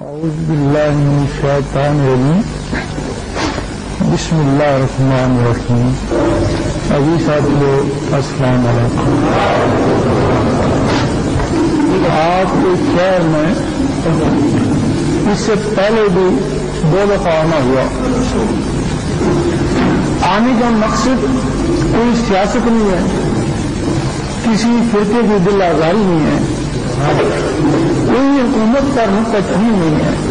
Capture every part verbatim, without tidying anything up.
اعوذ باللہ من الشیطان الرجیم بسم اللہ الرحمن الرحیم. ابھی ساتھیو السلام علیکم. آپ کے شہر میں اس سے پہلے بھی دو دفعہ آنا ہوا. آنے کا مقصد کوئی سیاست نہیں ہے, کسی فرقے کی دل آزاری نہیں ہے, کوئی حکومت کا نقطہ چینی نہیں ہے.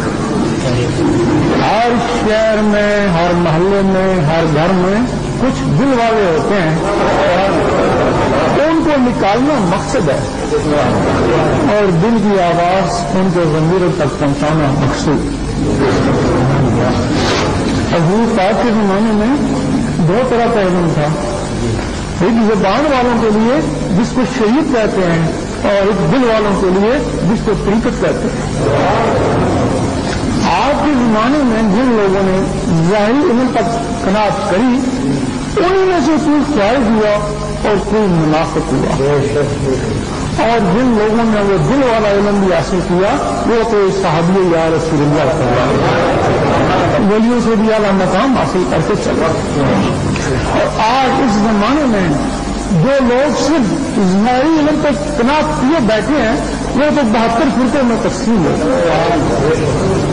ہر شہر میں, ہر محلے میں, ہر گھر میں کچھ دل والے ہوتے ہیں, ان کو نکالنا مقصد ہے اور دل کی آواز ان کے ضمیروں تک پہنچانا مقصود. حضور پاک کے زمانے میں دو طرح کا علم تھا, ایک زبان والوں کے لیے جس کو شہید کہتے ہیں, اور ایک دل والوں کے لیے جس کو طریقت کہتے ہیں. آج کے زمانے میں جن لوگوں نے ظاہری علم تک قناعت کری, انہوں میں سے کوئی خیال ہوا اور کوئی منافق ہوا, اور جن لوگوں نے وہ دل والا علم بھی حاصل کیا وہ تو صحابی یا رسول اللہ صلی اللہ علیہ وسلم ولیوں سے بھی اعلیٰ مقام حاصل کر کے چلا. اور آج اس زمانے میں جو لوگ صرف ظاہری علم تک قناعت کیے بیٹھے ہیں وہ تو بہتر فرقے میں تقسیم ہے.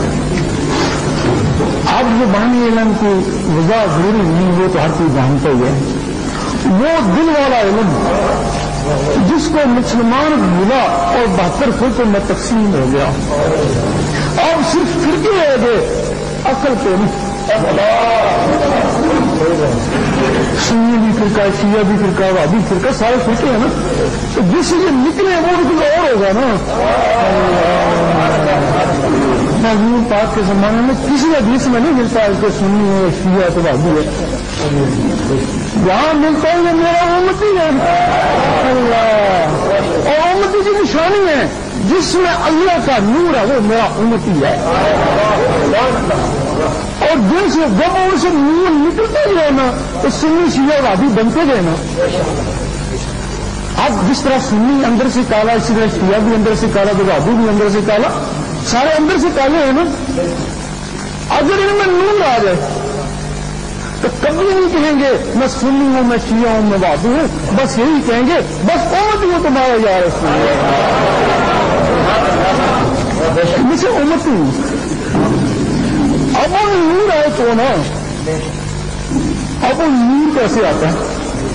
اب زبانی علم کی وضاحت ضروری نہیں, وہ تو ہر چیز جانتا ہی ہے. وہ دل والا علم جس کو مسلمان ملا اور بہتر فرقے میں تقسیم ہو گیا. اب صرف فرقے رہ گئے, عقل کو نہیں. سنی بھی فرقہ, شیعہ بھی فرقہ, وہابی فرقہ, سارے فرقے ہیں نا. تو جس سے نکلے وہ بھی اور ہوگا نا. حضور پاک کے زمانے میں کسی حدیث میں نہیں ملتا ہے کہ سنی ہے, شیعہ تو وہابی ہے. جہاں ملتا ہے یہ میرا امتی ہے اللہ, اور امتی کی نشانی ہے جس میں اللہ کا نور ہے وہ میرا امتی ہے. اور جن سے جب ان سے نور نکلتے گئے نا تو سنی شیعہ وہابی بنتے گئے نا. اب جس طرح سنی اندر سے کالا, اسی طرح شیعہ بھی اندر سے کالا, تو وہابی بھی اندر سے کالا, سارے اندر سے کالے ہیں نا. اگر ان میں نور آ جائے تو کبھی نہیں کہیں گے میں سنی ہوں, میں شیعہ ہوں, میں وہابی ہوں. بس یہی کہیں گے بس امتی ہوں تمہارا یار مجھے امتی ہوں. اب وہ نور آئے تو نا, اب وہ نور کیسے آتا ہے؟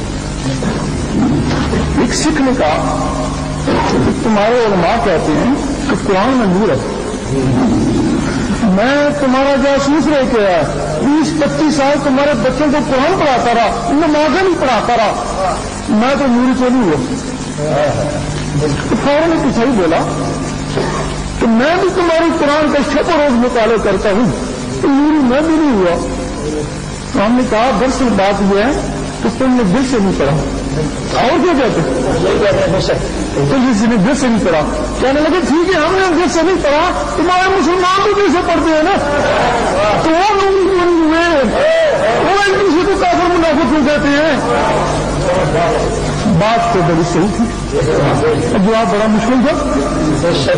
ایک سکھ نے کہا تمہارے علماء کہتے ہیں کہ قرآن میں نور ہے. میں تمہارا جاسوس رہ کے آیا, بیس پچیس سال تمہارے بچوں کو قرآن پڑھاتا رہا, نمازیں بھی پڑھاتا رہا, میں تو نوری تو نہیں ہوا. فوراً نے کچھ ہی بولا کہ میں بھی تمہاری قرآن کا شب و روز مطالعہ کرتا ہوں, تو نوری میں بھی نہیں ہوا. تو ہم نے کہا دراصل بات یہ ہے کہ تم نے دل سے نہیں پڑھا. اور کیا کہتے تو کسی نے دل سے نہیں پڑھا. کہنے لگے ٹھیک ہے ہم نے دل سے نہیں پڑھا, تمہارے مسلمان بھی دل سے پڑھتے ہیں نا, تو وہ لوگ ہوئے وہ ایک دوسرے کو کافر منافق ہو جاتے ہیں. بات تو بڑی صحیح تھی, جواب بڑا مشکل تھا.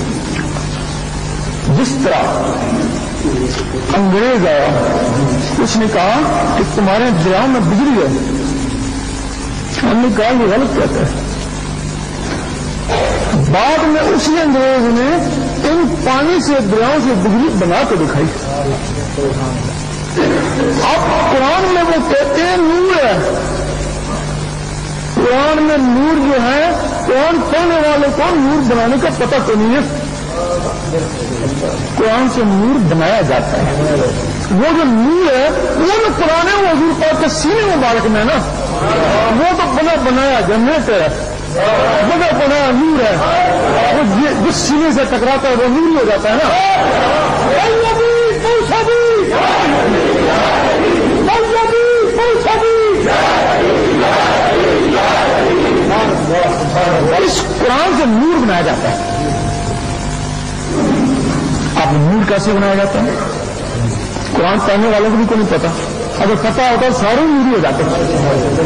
جس طرح انگریز آیا, اس نے کہا کہ تمہارے دریاؤں میں بجلی ہے. ہم نے کہا یہ غلط کہتا ہے. بعد میں اسی انگریز نے ان پانی سے دریاؤں سے بجلی بنا کے دکھائی. اب قرآن میں وہ کہتے ہیں نور ہے. قرآن میں نور جو ہے, قرآن پڑھنے والے کو نور بنانے کا پتہ تو نہیں ہے. قرآن سے نور بنایا جاتا ہے. وہ جو نور ہے وہ جو قرآن ہے وہ حضور پاک کے سینے مبارک میں نا, وہ تو بنا بنایا جنت ہے, بنا بنایا نور ہے. وہ جس سینے سے ٹکراتا ہے وہ نور ہو جاتا ہے نا. اس قرآن سے نور بنایا جاتا ہے. اب نور کیسے بنایا جاتا ہے قرآن پڑھنے والوں کو بھی کوئی نہیں پتا. اگر پتا ہوتا ہے سارے نوری ہو جاتے ہیں.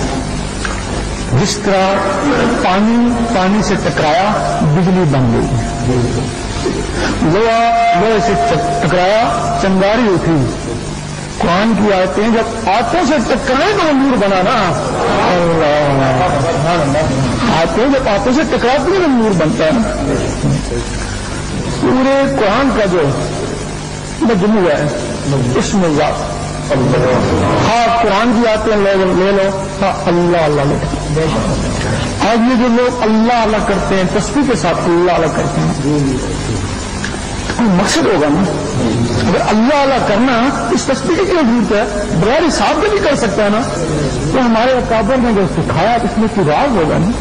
جس طرح پانی پانی سے ٹکرایا بجلی بن گئی. لوہا لوہے سے ٹکرایا، چنگاری اٹھی. قرآن کی آیتیں جب آتوں سے ٹکرائیں تو وہ نور بنا نا. آتے جب آتوں سے ٹکراتی ہے تو نور بنتا ہے نا. پورے قرآن کا جو مجموعہ ہے اس میں ذات ہاں قرآن کی آتے لے لو، ہاں اللہ اللہ لے. آج یہ جو لوگ اللہ اللہ کرتے ہیں، تسبیح کے ساتھ اللہ اللہ کرتے ہیں، کوئی مقصد ہوگا نا. اگر اللہ اللہ کرنا اس تسبیح کی کیوں ضرورت ہے؟ بغیر حساب بھی نہیں کر سکتا ہے نا. تو ہمارے اکابر نے جو سکھایا اس میں کوئی راز ہوگا نا.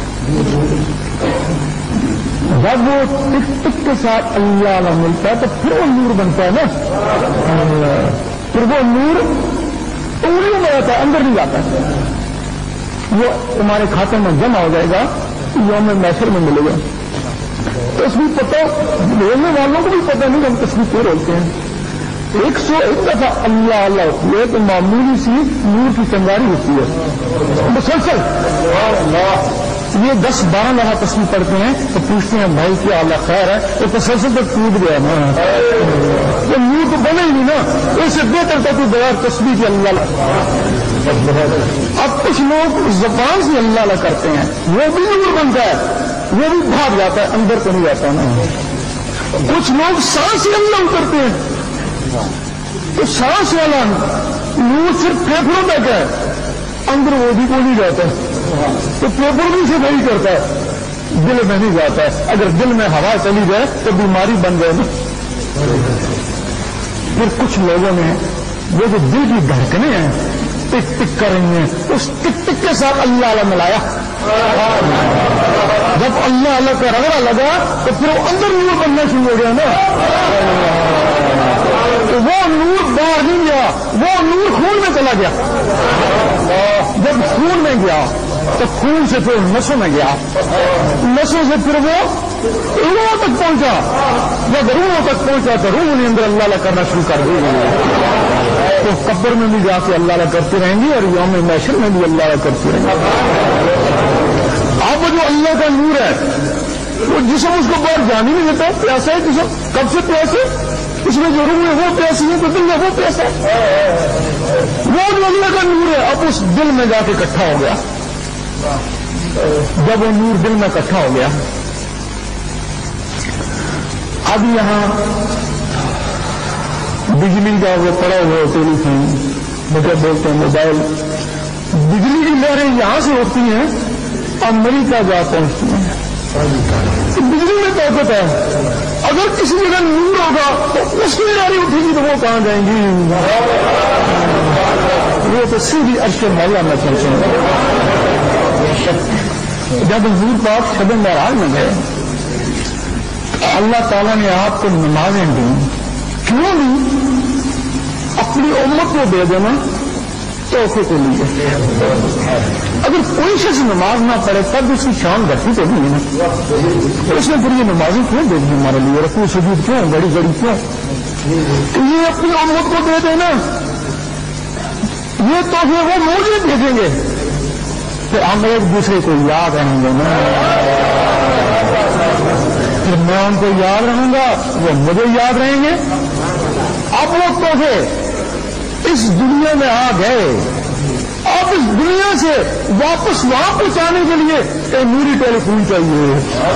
جب وہ ٹک ٹک کے ساتھ اللہ اللہ ملتا ہے تو پھر وہ نور بنتا ہے نا. پھر وہ نور انگلیوں میں رہتا ہے، اندر نہیں جاتا ہے. وہ ہمارے کھاتے میں جمع ہو جائے گا، یوم محشر میں ملے گا. تصویر پتہ بولنے والوں کو بھی پتہ نہیں ہم تصویر کیوں بولتے ہیں. ایک سو ایک دفعہ اللہ اللہ ہوتی ہے تو معمولی سی نور کی چنگاری ہوتی ہے مسلسل. یہ دس بارہ دفعہ تصویر پڑھتے ہیں تو پوچھتے ہیں بھائی کیا اللہ خیر ہے، تو تسلسل تک ٹوٹ گیا نا. تو نور تو بنے ہی نہیں نا. اس سے بہتر تھا تو بغیر تصویر کی اللہ. اب کچھ لوگ زبان سے اللہ اللہ کرتے ہیں، وہ بھی نور بنتا ہے، وہ بھی بھاگ جاتا ہے، اندر تو نہیں جاتا نا. کچھ لوگ سانس سے اللہ کرتے ہیں تو سانس والا نور صرف پھیپھڑوں تک ہے، اندر وہ بھی کوئی نہیں جاتا. تو پیپر بھی سے نہیں کرتا ہے، دل میں نہیں جاتا ہے. اگر دل میں ہوا چلی جائے تو بیماری بن جائے نا. پھر کچھ لوگوں نے وہ جو دل کی دھڑکنیں ہیں ٹک ٹک کر رہی ہیں، اس ٹک ٹک کے ساتھ اللہ اللہ ملایا. جب اللہ اللہ کا رگڑا لگا تو پھر وہ اندر نور بننا شروع ہو گیا نا. تو وہ نور باہر نہیں گیا، وہ نور خون میں چلا گیا. جب خون میں گیا تو خون سے پھر نسوں میں گیا، نسوں سے پھر وہ روحوں تک پہنچا. جب روحوں تک پہنچا تو روح نے اندر اللہ اللہ کرنا شروع کر دیا. تو قبر میں بھی جا کے اللہ اللہ کرتے رہیں گے اور یوم محشر میں بھی اللہ اللہ کرتے رہیں گے. اب جو اللہ کا نور ہے وہ جسم اس کو باہر جان ہی نہیں دیتا. پیاسا ہے جسم، کب سے پیاسے؟ اس میں جو روح ہے وہ پیاسی ہے، تو دل میں وہ پیاسا ہے. وہ جو اللہ کا نور ہے اب اس دل میں جا کے اکٹھا ہو گیا. جب وہ نور دل میں اکٹھا ہو گیا، اب یہاں بجلی کا وہ پڑا ہوا ٹیلی فون مجھے بولتے ہیں موبائل، بجلی کی لہریں یہاں سے ہوتی ہیں امریکہ جا پہنچتی ہیں. بجلی میں طاقت ہے. اگر کسی جگہ نور ہوگا تو اس کی لہریں اٹھے گی تو وہ کہاں جائیں گی؟ وہ تو سیدھی عرش مولا میں پہنچیں گے. جب حضور پاک شب معراج میں گئے، اللہ تعالیٰ نے آپ کو نمازیں دیں. کیوں نہیں؟ اپنی امت کو دے دینا توحفے کے لیے. اگر کوئی شخص نماز نہ پڑھے تب اس کی شان گھٹتی تو نہیں ہے نا. اس نے پھر یہ نمازیں کیوں دے دی ہمارے لیے؟ رکوع سجود کیوں، بڑی بڑی کیوں؟ یہ اپنی امت کو دے دینا. یہ تحفے وہ مجھے بھیجیں گے پھر ہم ایک دوسرے کو یاد رہیں گے نا. پھر میں ان کو یاد رہوں گا، وہ مجھے یاد رہیں گے. اب وہ تحفے اس دنیا میں آ گئے. اب اس دنیا سے واپس وہاں پہنچانے کے لیے ایک نوری ٹیلی فون چاہیے.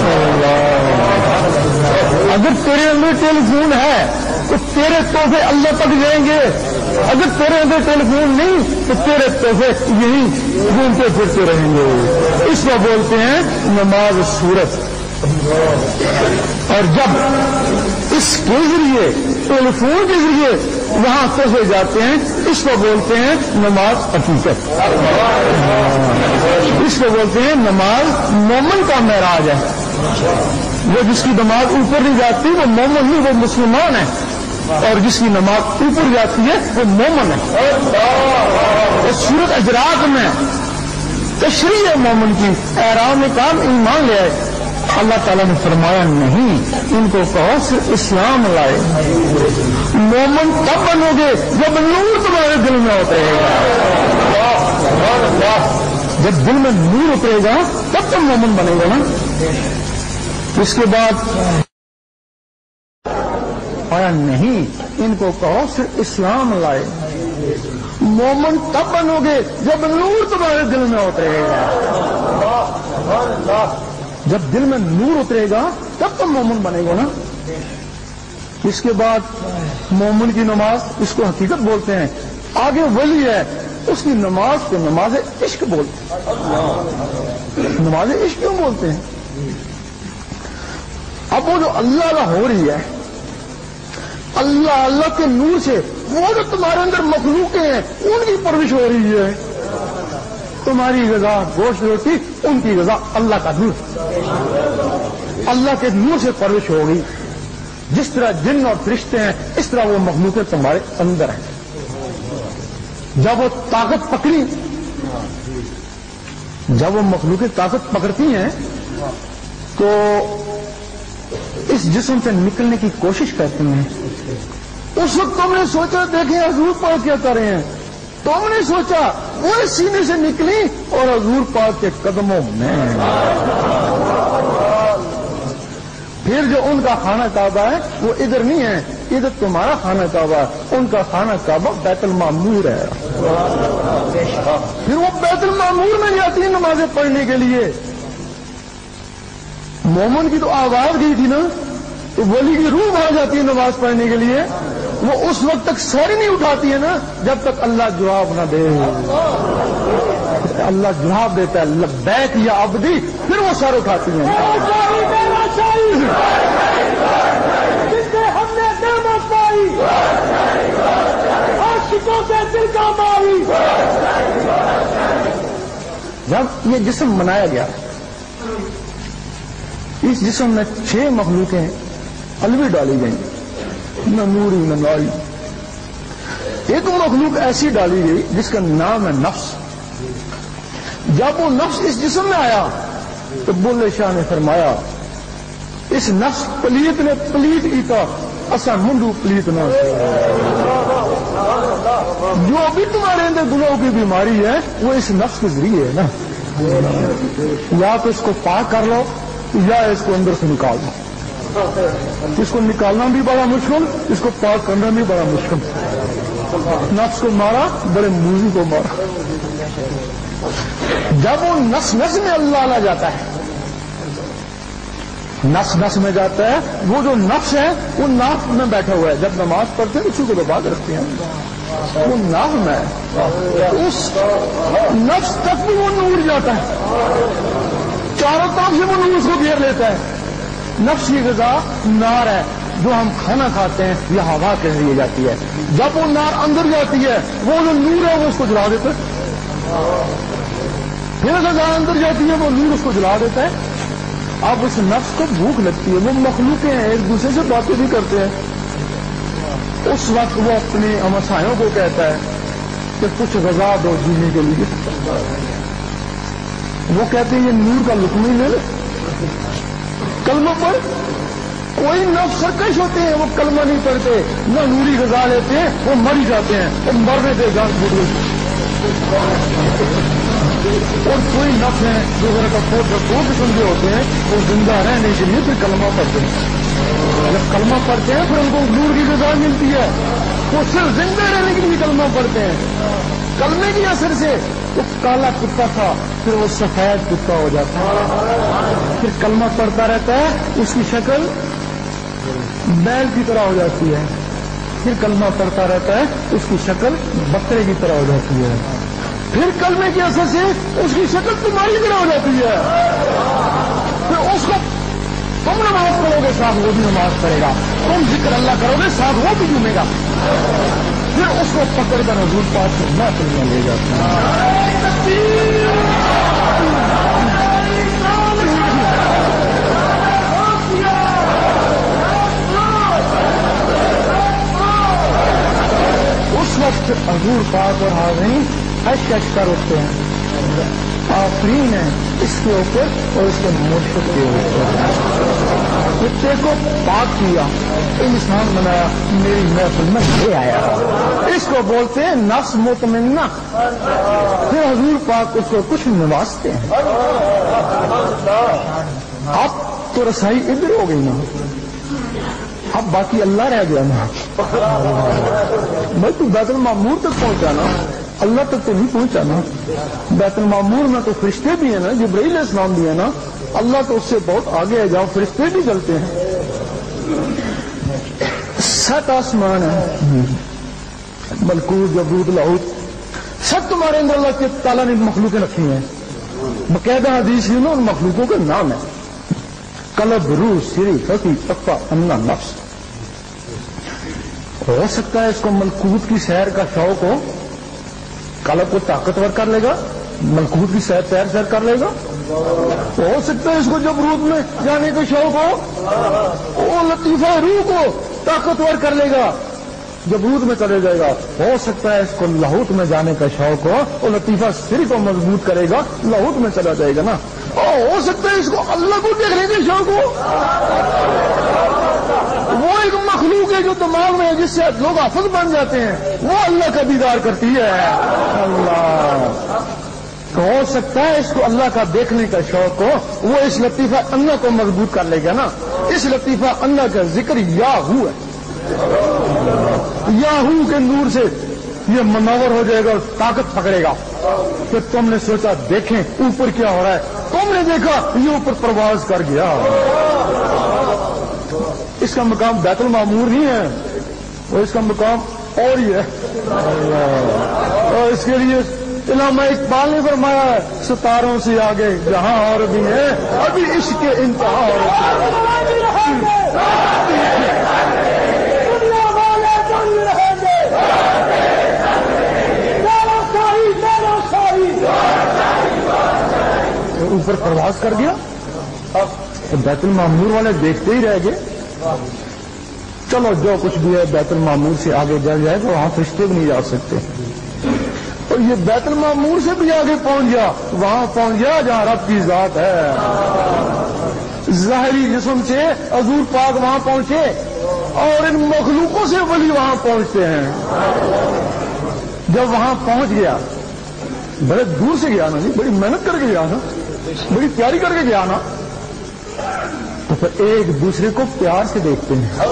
اگر تیرے اندر ٹیلی فون ہے تو تیرے تحفے اللہ تک جائیں گے. اگر تیرے اندر ٹیلی فون نہیں تو تیرے تحفے یہی گھومتے پھرتے رہیں گے. اس کو بولتے ہیں نماز صورت. اور جب اس کے ذریعے ٹیلی فون کے ذریعے وہاں تحفے جاتے ہیں اس کو بولتے ہیں نماز حقیقت. اس کو بولتے ہیں نماز مومن کا معراج ہے. وہ جس کی نماز اوپر نہیں جاتی وہ مومن نہیں، وہ مسلمان ہے. اور جس کی نماز اوپر جاتی ہے وہ مومن ہے. اس سورت اجراء میں تشریح ہے مومن کی. احرام میں کام ایمان لے آئے. اللہ تعالیٰ نے فرمایا نہیں، ان کو کہو صرف اسلام لائے. مومن تب بنو گے جب نور تمہارے دل میں اترے گا. جب دل میں نور اترے گا تب تم مومن بنے گا نا. اس کے بعد فرمایا نہیں، ان کو کہو صرف اسلام لائے۔ مومن تب بنو گے جب نور تمہارے دل میں اترے گا، جب دل میں نور اترے گا تب تم مومن بنے گا نا۔ اس کے بعد مومن کی نماز، اس کو حقیقت بولتے ہیں، آگے ولی ہے اس کی نماز کو نماز عشق بولتے ہیں۔ نماز عشق کیوں بولتے ہیں؟ اب وہ جو اللہ اللہ ہو رہی ہے، اللہ اللہ کے نور سے وہ جو تمہارے اندر مخلوقیں ہیں ان کی پرورش ہو رہی ہے۔ تمہاری غذا گوشت روٹی، ان کی غذا اللہ کا نور، اللہ کے نور سے پرورش ہو گئی۔ جس طرح جن اور فرشتے ہیں اس طرح وہ مخلوقیں تمہارے اندر ہیں۔ جب وہ طاقت پکڑی، جب وہ مخلوقیں طاقت پکڑتی ہیں تو اس جسم سے نکلنے کی کوشش کرتی ہیں۔ اس وقت تم نے سوچا دیکھیں حضور پاک کیا کر رہے ہیں، تم نے سوچا وہ اس سینے سے نکلی اور حضور پاک کے قدموں میں۔ پھر جو ان کا خانہ کعبہ ہے وہ ادھر نہیں ہے، ادھر تمہارا خانہ کعبہ ہے، ان کا خانہ کعبہ بیت المعمور ہے۔ پھر وہ بیت المعمور میں جاتی ہیں نمازیں پڑھنے کے لیے۔ مومن کی تو آواز گئی تھی نا، تو ولی کی روح آ جاتی ہے نماز پڑھنے کے لیے۔ وہ اس وقت تک سر نہیں اٹھاتی ہے نا جب تک اللہ جواب نہ دے۔ اللہ جواب دیتا ہے لبیک یا عبدی، پھر وہ سر اٹھاتی ہیں۔ جس سے ہم نے نعمت پائی، عاشقوں سے دل کا ماری۔ جب یہ جسم بنایا گیا، اس جسم میں چھ مخلوقیں الوی ڈالی گئیں، نہ نوری نہ ناری۔ ایک مخلوق ایسی ڈالی گئی جس کا نام ہے نفس۔ جب وہ نفس اس جسم میں آیا تو بلے شاہ نے فرمایا اس نفس پلیت نے پلیت کیتا، اسا منڈو پلیت نہ۔ جو بھی تمہارے اندر گناہوں کی بیماری ہے وہ اس نفس کے ذریعے ہے نا۔ یا تو اس کو پاک کر لو یا اس کو اندر سے نکال دو۔ اس کو نکالنا بھی بڑا مشکل، اس کو پاک کرنا بھی بڑا مشکل۔ نفس کو مارا، بڑے موزی کو مارا۔ جب وہ نس نس میں اللہ آ جاتا ہے، نس نس میں جاتا ہے، وہ جو نفس ہے وہ ناف میں بیٹھا ہوا ہے۔ جب نماز پڑھتے ہیں اسی کو دبا کے رکھتے ہیں، وہ ناف میں ہے، اس نفس تک بھی وہ نور جاتا ہے، چاروں طرف سے وہ نور اس کو گھیر لیتا ہے۔ نفس کی غذا نار ہے، جو ہم کھانا کھاتے ہیں یہ ہوا کے ذریعے جاتی ہے۔ جب وہ نار اندر جاتی ہے وہ جو نور ہے وہ اس کو جلا دیتا ہے۔ پھر غذا اندر جاتی ہے وہ نور اس کو جلا دیتا ہے۔ اب اس نفس کو بھوک لگتی ہے، وہ مخلوقیں ہیں ایک دوسرے سے باتیں بھی کرتے ہیں۔ اس وقت وہ اپنے ہمسایوں کو کہتا ہے کہ کچھ غذا دو جینے کے لیے۔ وہ کہتے ہیں یہ نور کا لقمہ لے لے، کلمہ پڑھ۔ کوئی نفس سرکش ہوتے ہیں وہ کلمہ نہیں پڑھتے، نہ نوری غذا لیتے ہیں، وہ مر ہی جاتے ہیں، وہ مرنے دے جان بوجھ گئی۔ اور کوئی نفس ہیں جو ذرا کا دو قسم کے ہوتے ہیں، وہ زندہ رہنے کے لیے پھر کلمہ پڑھتے ہیں۔ جب کلمہ پڑھتے ہیں پھر ان کو نور کی غذا ملتی ہے، وہ صرف زندہ رہنے کے لیے کلمہ پڑھتے ہیں۔ کلمے کی اثر سے وہ کالا کتا تھا پھر وہ سفید کتا ہو جاتا ہے، پھر کلمہ پڑھتا رہتا ہے، اس کی شکل بیل کی طرح ہو جاتی ہے، پھر کلمہ پڑھتا رہتا ہے اس کی شکل بکرے کی طرح ہو جاتی ہے، پھر کلمے کی اثر سے اس کی شکل تمہاری طرح ہو جاتی ہے۔ پھر اس کو تم نماز پڑھو گے ساتھ وہ بھی نماز پڑھے گا، تم ذکر اللہ کرو گے ساتھ وہ بھی جھومے گا۔ پھر اس کو پکڑ کر حضور پاک سے محفل میں لے جاتے ہیں۔ اس وقت حضور پاک اور حاضرین اشک اشک کر اٹھتے ہیں، آفرین ہے اس کے اوپر اور اس کے مرشد کے اوپر۔ کتے کو پاک کیا، انسان بنایا، میری محفل میں لے آیا، اس کو بولتے ہیں نفس مطمئنہ۔ پھر حضور پاک اس کو کچھ نوازتے ہیں۔ اب تو رسائی ادھر ہو گئی نا، اب باقی اللہ رہ گیا نا. بھائی تو بیت المعمور تک پہنچا نا, اللہ تک تو نہیں پہنچا نا. بیت المعمور میں تو فرشتے بھی ہیں نا, جبرائیل علیہ السلام بھی ہے نا. اللہ تو اس سے بہت آگے ہے, جہاں فرشتے بھی چلتے ہیں. سات آسمان ہے, ملکوت جبروت لاہوت, سب تمہارے اندر اللہ کے تعالیٰ نے مخلوقیں رکھی ہیں. باقاعدہ حدیث میں ان مخلوقوں کا نام ہے, قلب, روح, سری, فقی, تقوی, انا, نفس. ہو سکتا ہے اس کو ملکوت کی سیر کا شوق ہو, قلب کو طاقتور کر لے گا, ملکوت کی سیر سیر سیر کر لے گا. ہو سکتا ہے اس کو جبروت میں جانے کا شوق ہو, وہ لطیفہ روح کو طاقتور کر لے گا, جبروت میں چلے جائے گا. ہو سکتا ہے اس کو لاہوت میں جانے کا شوق ہو, وہ لطیفہ سری کو مضبوط کرے گا, لاہوت میں چلا جائے گا نا. اور ہو سکتا ہے اس کو اللہ کو دیکھنے کا شوق ہو, وہ ایک مخلوق ہے جو دماغ میں ہے جس سے لوگ حافظ بن جاتے ہیں, وہ اللہ کا دیدار کرتی ہے. اللہ تو ہو سکتا ہے اس کو اللہ کا دیکھنے کا شوق ہو, وہ اس لطیفہ اللہ کو مضبوط کر لے گا نا. اس لطیفہ اللہ کا ذکر یاہو ہے, یاہو کے نور سے یہ منور ہو جائے گا اور طاقت پکڑے گا. پھر تم نے سوچا دیکھیں اوپر کیا ہو رہا ہے, تم نے دیکھا یہ اوپر پرواز کر گیا. اس کا مقام بیت المعمور نہیں ہے, وہ اس کا مقام اور ہی ہے. اور اس کے لیے علامہ اقبال نے فرمایا ہے, ستاروں سے آگے جہاں اور بھی ہیں ابھی عشق کے انتہا اوپر پرواز کر گیا. تو بیت المعمور والے دیکھتے ہی رہ گئے. چلو جو کچھ بھی ہے بیت المعمور سے آگے جا جائے تو وہاں فرشتے بھی نہیں جا سکتے. اور یہ بیت المعمور سے بھی آگے پہنچ گیا, وہاں پہنچ گیا جہاں رب کی ذات ہے. ظاہری جسم سے حضور پاک وہاں پہنچے, اور ان مخلوقوں سے ولی وہاں پہنچتے ہیں. جب وہاں پہنچ گیا, بڑے دور سے گیا نا جی, بڑی محنت کر کے گیا نا, بڑی تیاری کر کے گیا نا, تو پھر ایک دوسرے کو پیار سے دیکھتے ہیں,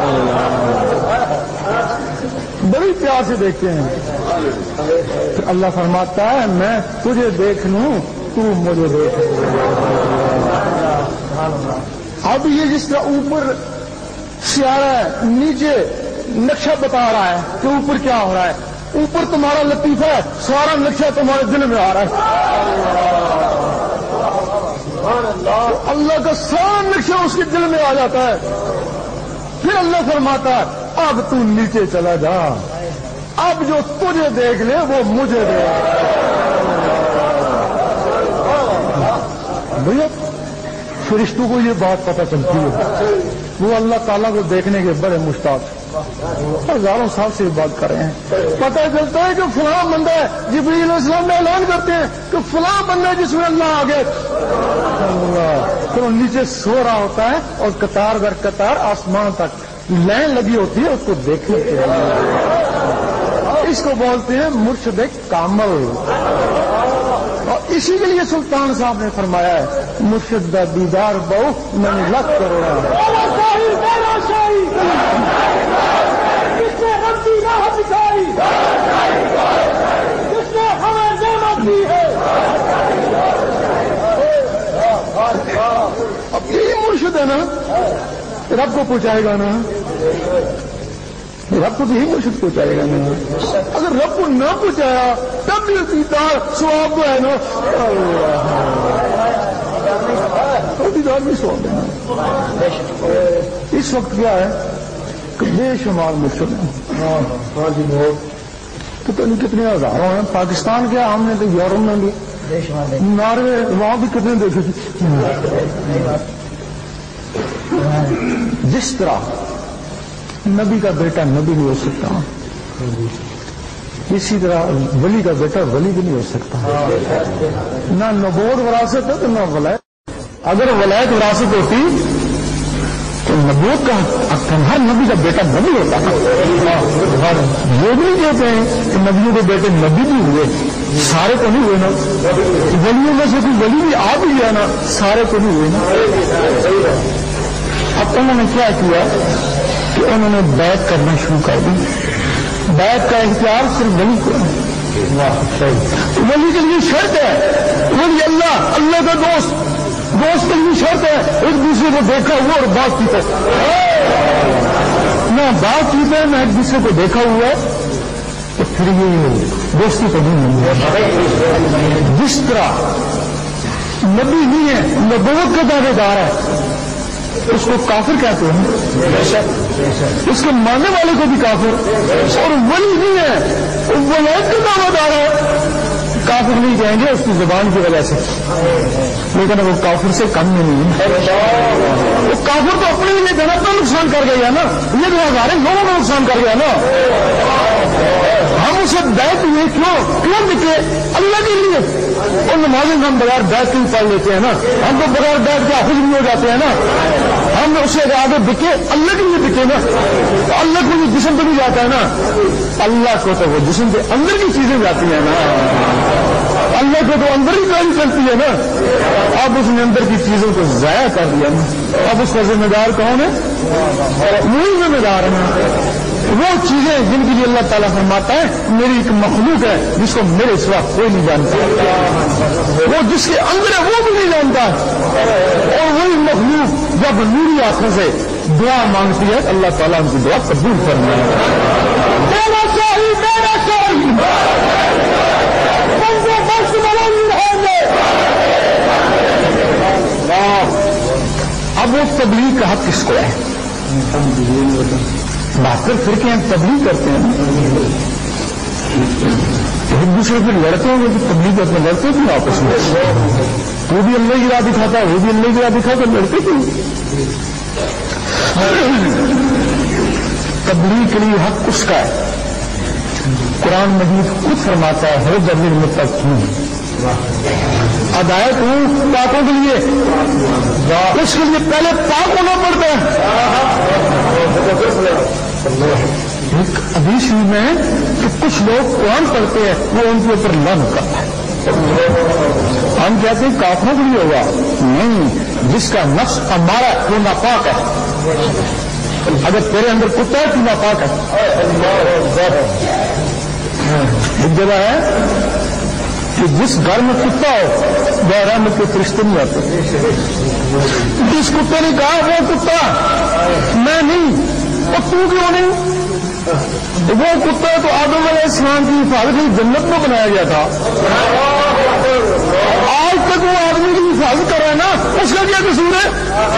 بڑی پیار سے دیکھتے ہیں. پھر اللہ فرماتا ہے میں تجھے دیکھ لوں تو مجھے دیکھ. اب یہ جس طرح اوپر سے آ رہا ہے نیچے نقشہ بتا رہا ہے کہ اوپر کیا ہو رہا ہے, اوپر تمہارا لطیفہ ہے, سارا نقشہ تمہارے دل میں آ رہا ہے. اللہ کا سارا نقشہ اس کے دل میں آ جاتا ہے. پھر اللہ فرماتا ہے اب تو نیچے چلا جا, اب جو تجھے دیکھ لے وہ مجھے دیکھ. بھیا فرشتوں کو یہ بات پتہ چلتی ہے, وہ اللہ تعالیٰ کو دیکھنے کے بڑے مشتاق ہزاروں سال سے بات کر رہے ہیں. پتہ چلتا ہے کہ فلاں بندہ ہے, جبریل علیہ السلام میں اعلان کرتے ہیں کہ فلاں بندہ ہے جس میں اللہ آگے. پھر نیچے سو رہا ہوتا ہے اور قطار در قطار آسمان تک لائن لگی ہوتی ہے, اس کو دیکھنے کے لیے. اس کو بولتے ہیں مرشد کامل. اور اسی کے لیے سلطان صاحب نے فرمایا ہے مرشد دا دیدار بہو میں نے لگ کرو. جس نے ربی راہ دکھائی, جس نے ہمیں نعمت دی ہے, اب یہی مرشد ہے نا, رب کو پہنچائے گا نا, رب کو یہی مرشد پہنچائے گا نا. اگر رب کو نہ پہنچایا تب بھی دیدار سواب ہے نا, دیدار بھی سواب ہے نا. اس وقت کیا ہے کہ بے شمار مرشد ہیں, پتہ نہیں کتنے ہزاروں ہیں. پاکستان کیا, ہم نے تو یورپ میں بھی, ناروے, وہاں بھی کتنے دیکھے. جس طرح نبی کا بیٹا نبی نہیں ہو سکتا, اسی طرح ولی کا بیٹا ولی بھی نہیں ہو سکتا. نہ نبوت وراثت ہے تو نہ ولایت. اگر ولایت وراثت ہوتی تو نبوت کا ہر نبی کا بیٹا نبی ہوتا ہے. وہ بھی کہتے ہیں کہ نبیوں کے بیٹے نبی بھی ہوئے, سارے کو نہیں ہوئے نا. ولیوں میں سے کوئی ولی بھی آ بھی گیا نا, سارے کو نہیں ہوئے نا. اب انہوں نے کیا کیا, کہ انہوں نے بیعت کرنا شروع کر دی. بیعت کا اختیار صرف ولی کو ہے. ولی کے لیے شرط ہے، ولی اللہ اللہ کا دوست دوست کے لیے شرط ہے ایک دوسرے کو دیکھا ہوا اور بات چیت نہ بات چیت ہے نہ ایک دوسرے کو دیکھا ہوا تو پھر یہ دوستی کبھی نہیں ہے. جس طرح نبی نہیں ہے نبوت کا دعوے دار ہے اس کو کافر کہتے ہیں، اس کے ماننے والے کو بھی کافر، اور ولی نہیں ہے ولایت کا دعویٰ دار ہے کافر نہیں کہیں گے اس کی زبان کی وجہ سے، لیکن وہ کافر سے کم نہیں ہے. وہ کافر تو اپنے لیے جنت کا نقصان کر گیا نا، یہ تو ہزارے لوگوں کا نقصان کر گیا نا. ہم اسے بیعت ہوئے کیوں کیوں بکے اللہ کے لیے، اور نمازیں ہم بغیر بیعت کے ہی پڑھ لیتے ہیں نا، ہم تو بغیر بیعت کے حافظ بھی ہو جاتے ہیں نا. ہم اسے آگے بکے اللہ کے لیے بکے نا، اللہ کو یہ جسم پہ بھی جاتا ہے نا، اللہ کو تو وہ جسم کے اندر کی چیزیں جاتی ہیں نا، اللہ کو تو اندر ہی گاڑی چلتی ہے نا. اب اس نے اندر کی چیزوں کو ضائع کر دیا نا. اب اس کا ذمہ دار کون ہے؟ وہی ذمہ دار ہے. وہ چیزیں جن کے لیے اللہ تعالیٰ فرماتا ہے میری ایک مخلوق ہے جس کو میرے سوا کوئی نہیں جانتا، وہ جس کے اندر ہے وہ بھی نہیں جانتا، اور وہی مخلوق جب نوری آنکھوں سے دعا مانگتی ہے اللہ تعالیٰ ان کی دعا قبول فرمائے. میرا چاہیے میرا چاہیے اب وہ تبلیغ کا حق کس کو ہے؟ باقر فرقے ہم تبلیغ کرتے ہیں ایک دوسرے پہ لڑتے ہیں کہ تبلیغ کرتے ہیں، لڑتے کیوں آپس میں؟ وہ بھی اللہ کی راہ دکھاتا ہے وہ بھی اللہ کی راہ دکھاتا ہے، لڑتے کیوں؟ تبلیغ کے لیے حق اس کا ہے. قرآن مجید خود فرماتا ہے ہر دلیل متقین ہدایت ہوں پاکوں کے لیے، اس کے لیے پہلے پاک ہونا پڑتا ہے. ایک حدیث میں کہ کچھ لوگ قرآن پڑھتے ہیں وہ ان کے اوپر لعنت کرتا ہے. ہم کہتے ہیں کافروں کے لیے ہوگا، نہیں، جس کا نفس ہمارا وہ ناپاک ہے. اگر تیرے اندر کتا ہے تو ناپاک ہے. ایک جگہ ہے کہ جس گھر میں کتا ہو وہ رحمت کے فرشتے نہیں آتے. جس کتے نے کہا وہ کتا میں نہیں، اور تو کیوں نہیں؟ وہ کتا تو آدم علیہ السلام کی حفاظت کی جنت میں بنایا گیا تھا، آج تک وہ آدمی کی حفاظت کر رہا ہے نا، اس کا کیا قصور ہے؟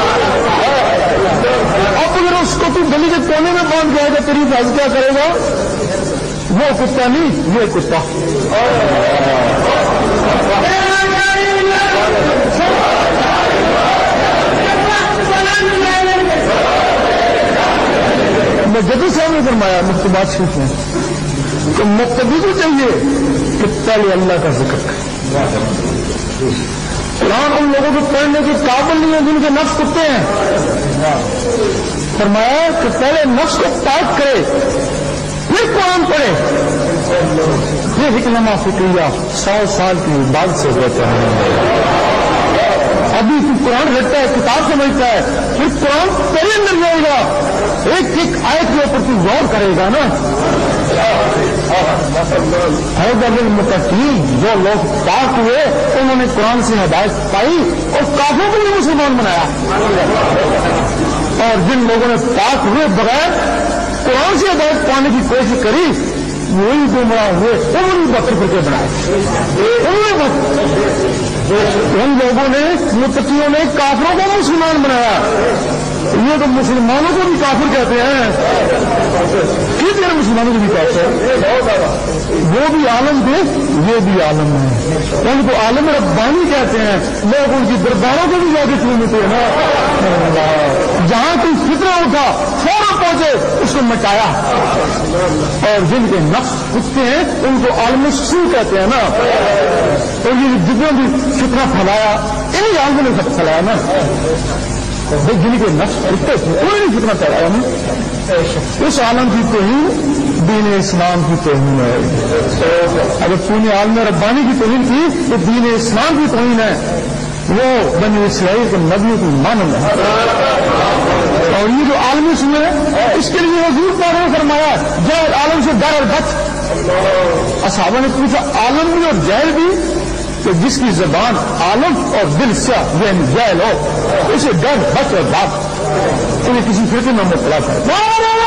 اب اگر اس کو تو گلی کے کونے میں باندھ گیا گا تیری حفاظت کیا کرے گا؟ وہ کتا نہیں یہ کتا. جدید صاحب نے فرمایا مکتبات شریف میں تو مقتدی کو چاہیے کہ پہلے اللہ کا ذکر کرے. قرآن ان لوگوں کو پڑھنے کے قابل نہیں ہے جن کے نفس کتے ہیں. فرمایا کہ پہلے نفس کو پاک کرے پھر قرآن پڑھے. یہ حکمہ فکریہ سو سال کی بعد سے ہوتا ہے. ابھی تو قرآن رکھتا ہے کتاب سمجھتا ہے پھر قرآن تیرے اندر جائے گا، ایک ایک آیت کے اوپر تو غور کرے گا نا. متقین جو لوگ پاک ہوئے انہوں نے قرآن سے ہدایت پائی اور کافروں کو بھی مسلمان بنایا، اور جن لوگوں نے پاک ہوئے بغیر قرآن سے ہدایت پانے کی کوشش کری وہی گمراہ ہوئے، انہوں نے بکر فرقے بنائے. ان لوگوں نے متقیوں نے کافروں کو مسلمان بنایا. یہ تو مسلمانوں کو بھی کافر کہتے ہیں، کس طرح مسلمانوں کو بھی کہتے ہیں؟ وہ بھی عالم تھے یہ بھی عالم ہے، ان کو عالم ربانی کہتے ہیں. لوگ ان کی درباروں کو بھی جا کے چونتے ہیں نا، جہاں کوئی فطرہ اٹھا فوراً پہنچے اس کو مٹایا. اور جن کے نفس کتے ہیں ان کو عالم سو کہتے ہیں نا، اور یہ جتنا بھی فطرہ پھیلایا انہیں عالموں نے سب پھیلایا نا. جن کے نفس کتے تھے انہوں نے فطرہ پھیلایا نا. اس عالم کی توہین دین اسلام کی توہین ہے. اگر تو نے عالم ربانی کی توہین کی تو دین اسلام کی توہین ہے. وہ بنی اسرائیل کے نبیوں کی مانند ہے، اور یہ جو عالمی سور ہے اس کے لیے حضور پاک نے فرمایا جہل عالم سے ڈر اور بچ. اصحابہ نے پوچھا عالم بھی اور جہل بھی؟ کہ جس کی زبان عالم اور دل سیاہ یعنی جہل ہو اسے ڈر بچ اور بات. انہیں کسی فرقے میں ہم نے پڑھا تھا.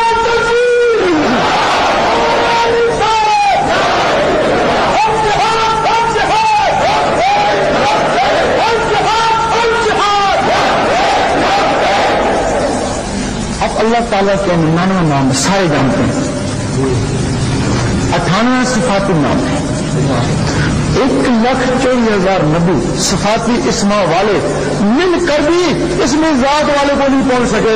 اب اللہ تعالیٰ کے ننانوے نام سارے جانتے ہیں, اٹھانوے صفاتی نام ہیں. ایک لاکھ چوبیس ہزار نبی صفاتی اسماء والے مل کر بھی اس میں ذات والے کو نہیں پہنچ سکے.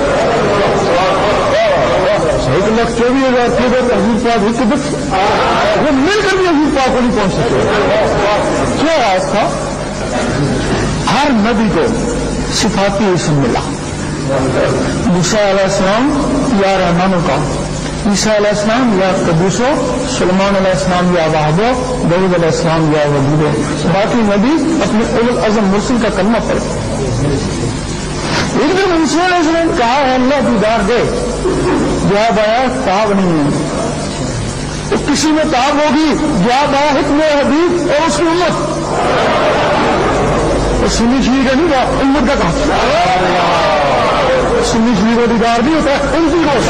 ایک لاکھ چوبیس ہزار کے بعد حضور پاک ایک بس وہ مل کر بھی حضور پاک کو نہیں پہنچ سکے. کیا راز تھا؟ ہر نبی کو صفاتی اسم ملا. موسیٰ علیہ السلام یا رحمانو کا, عیسیٰ علیہ السلام یا قدوسو, سلیمان علیہ السلام یا وہابو, داؤد علیہ السلام یا ودودو. باقی نبی اپنے اول العزم مرسل کا کلمہ پڑھے. ایک دن موسیٰ علیہ السلام نے کہا ہے اللہ دیدار دے. جواب آیا تاب نہیں ہے. تو کسی میں تاب ہوگی. جواب آیا حکم حبیب اور اس کی امت. سنی شریف کا نہیں تھا, امت کا کہا. سنی شریف کا دیدار بھی ہوتا ہے ان کی کو.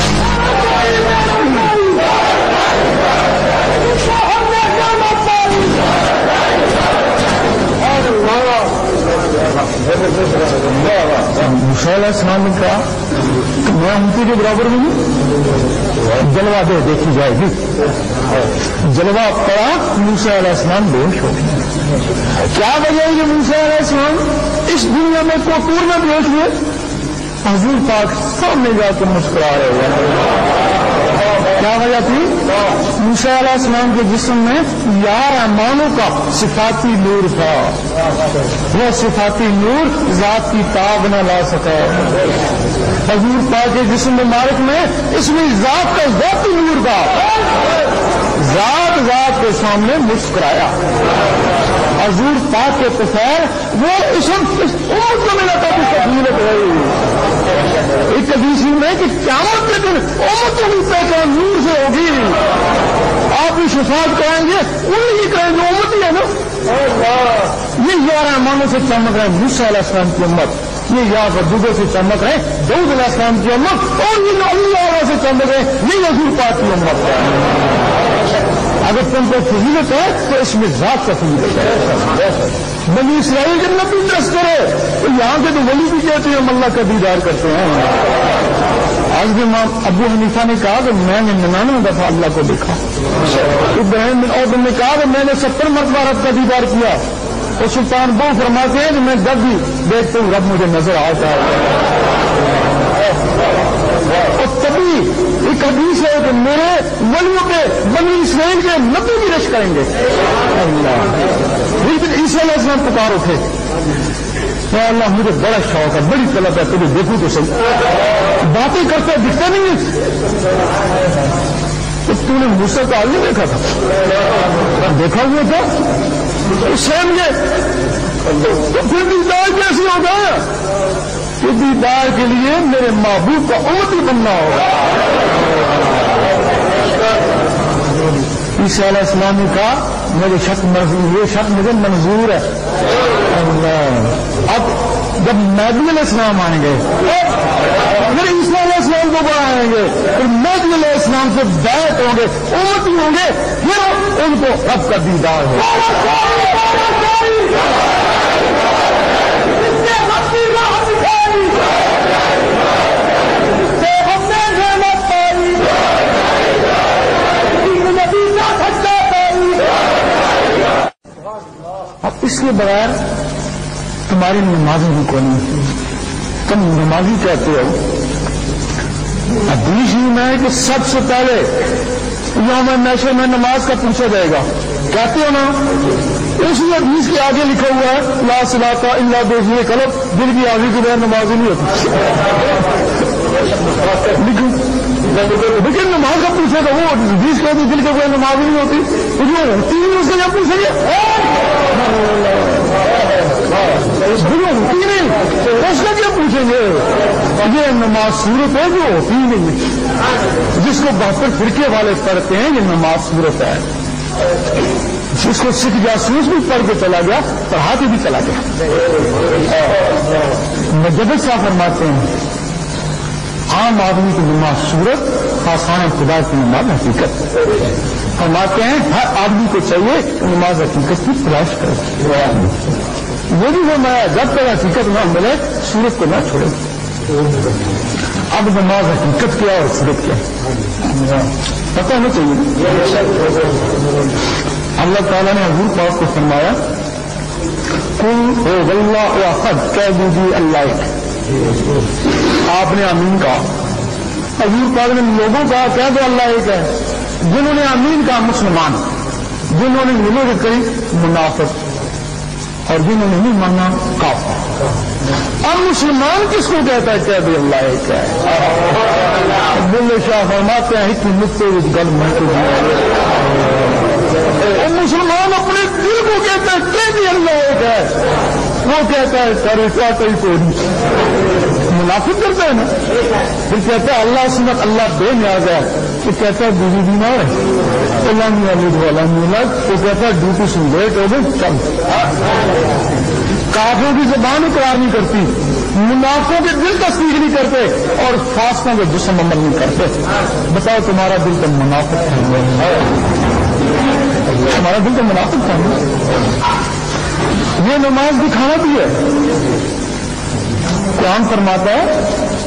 موسیٰ علیہ السلام نے کہا کہ میں امتی کے برابر نہیں. جلوہ دے دیکھی جائے گی. جلوہ پڑا, موسیٰ علیہ السلام بے ہوش ہو گئے. کیا وجہ ہے کہ موسیٰ علیہ السلام اس دنیا میں کوٹور میں بے ہوش ہوئے؟ حضور پاک سامنے جا کے مسکرا رہے ہیں. کیا وجہ تھی؟ موسیٰ علیہ السلام کے جسم میں یار امانوں کا صفاتی نور تھا. وہ صفاتی نور ذات کی تاب نہ لا سکا. حضور پاک کے جسم مبارک میں اس میں ذات کا ذاتی نور تھا. ذات ذات کے سامنے مسکرایا. حضور پاک کے پسیر وہ اسم اس امت کو ملا تھا جس کا فضیلت ہے. ایک حدیث میں کہ قیامت کے دن امت کی پہچان نور سے ہوگی. آپ بھی شفاعت کریں گے انہیں ہی کریں گے, امت ہی ہے نا. یہ یار امانوں سے چمک رہے موسیٰ علیہ السلام کی امت, یہ یا ودودوں سے چمک رہے داؤد علیہ السلام کی امت, اور یہ اللہ سے چمک رہے یہ حضور پاک کی امت ہے. اگر تم کو فضیلت ہے تو اس میں ذات کا فضیلت ہے. بنی اسرائیل کے نبی درست کرے تو یہاں کے تو ولی بھی کہتے ہیں ہم اللہ کا دیدار کرتے ہیں. آج بھی امام ابو حنیفہ نے کہا کہ میں نے ننانوے دفعہ اللہ کو دیکھا. ابراہیم بن اوف نے کہا کہ میں نے ستر مرتبہ رب کا دیدار کیا. اور سلطان بہو فرماتے ہیں کہ میں جب بھی دیکھتا ہوں رب مجھے نظر آتا ہے. اور تبھی ایک حدیث ہے کہ میرے ولیوں پہ بنی اسرائیل کے نبی بھی رش کریں گے. لیکن عیسیٰ علیہ السلام پکار اٹھے, اللہ مجھے بڑا شوق ہے, بڑی طلب ہے, تجھے دیکھوں تو صحیح. باتیں کرتے دکھتے نہیں ہے. تو نے موسیٰ کا حال نہیں دیکھا تھا؟ دیکھا ہوا تھا سیم یہ. تو پھر دیدار کیسے ہوگا؟ کہ دیدار کے لیے میرے محبوب کا امتی بننا ہوگا. عیسیٰ علیہ السلام نے کہا میرے شک منظور, یہ شک مجھے منظور ہے. اب جب مہدی علیہ السلام آئیں گے پھر عیسیٰ علیہ السلام کو بڑھائیں گے, پھر مہدی علیہ السلام سے بیعت ہوں گے, امتی ہوں گے, پھر ان کو رب کا دیدار ہوگا. اب اس کے بغیر تمہاری نمازیں بھی کون نہیں. تم نمازی کہتے ہو. حدیث ہی میں کہ سب سے پہلے یوم محشر میں نماز کا پوچھا جائے گا. کہتے ہو نا؟ اسی حدیث کے آگے لکھا ہوا ہے لا صلاۃ الا بذکر قلب, دل کی حاضری کے بغیر نماز نہیں ہوتی. لیکن نماز کا پوچھا تھا, وہ حدیث کہتی دل کے بغیر نماز نہیں ہوتی, جو ہوتی ہے اس سے کیا پوچھیں گے. جو ہوتی نہیں اس کا کیا پوچھیں گے؟ یہ نماز صورت ہے جو ہوتی نہیں، جس کو بہتر فرقے والے پڑھتے ہیں یہ نماز صورت ہے، جس کو سکھ جاسوس بھی پڑھ کے چلا گیا پڑھا کے بھی چلا گیا۔ مجدد صاحب فرماتے ہیں عام آدمی کی نماز صورت، خاصان خدا کی نماز حقیقت۔ فرماتے ہیں ہر آدمی کو چاہیے کہ نماز حقیقت کی تلاش کرے۔ یہ بھی فرمایا جب تک حقیقت نہ ملے صورت کو نہ چھوڑے۔ اب نماز حقیقت کیا اور صورت کیا پتہ ہونا چاہیے۔ اللہ تعالیٰ نے حضور پاک کو فرمایا قل اے واللہ احد، کہہ دیجیے اللہ، آپ نے آمین کہا۔ حضور پاک نے لوگوں کہا کہہ دو اللہ ایک ہے، جنہوں نے آمین کہا مسلمان، جنہوں نے ملے کہیں منافق، اور جنہوں نے نہیں مانا کافر۔ اب مسلمان کس کو کہتا ہے کہہ دو اللہ ایک ہے؟ بلے شاہ فرماتے ہیں کہ مجھ سے اس گل میں مسلمان اپنے دل کو کہتا ہے کہ بھی اللہ ایک ہے، وہ کہتا ہے کرے کیا کوئی کوئی نہیں، منافق کرتا ہے نا۔ پھر کہتا ہے اللہ سمت اللہ بے نیاز ہے، وہ کہتا ہے بیوی بیمار ہے اللہ نہیں والا ملک، وہ کہتا ہے ڈیوٹی سے لیٹ ہو گئے چل۔ کافروں کی زبان اقرار نہیں کرتی، منافقوں کے دل تصدیق نہیں کرتے، اور فاسقوں کے جسم عمل نہیں کرتے۔ بتاؤ تمہارا دل تو منافق ہے، ہمارا دل تو منافق تھا۔ یہ نماز دکھانا بھی ہے، قرآن فرماتا ہے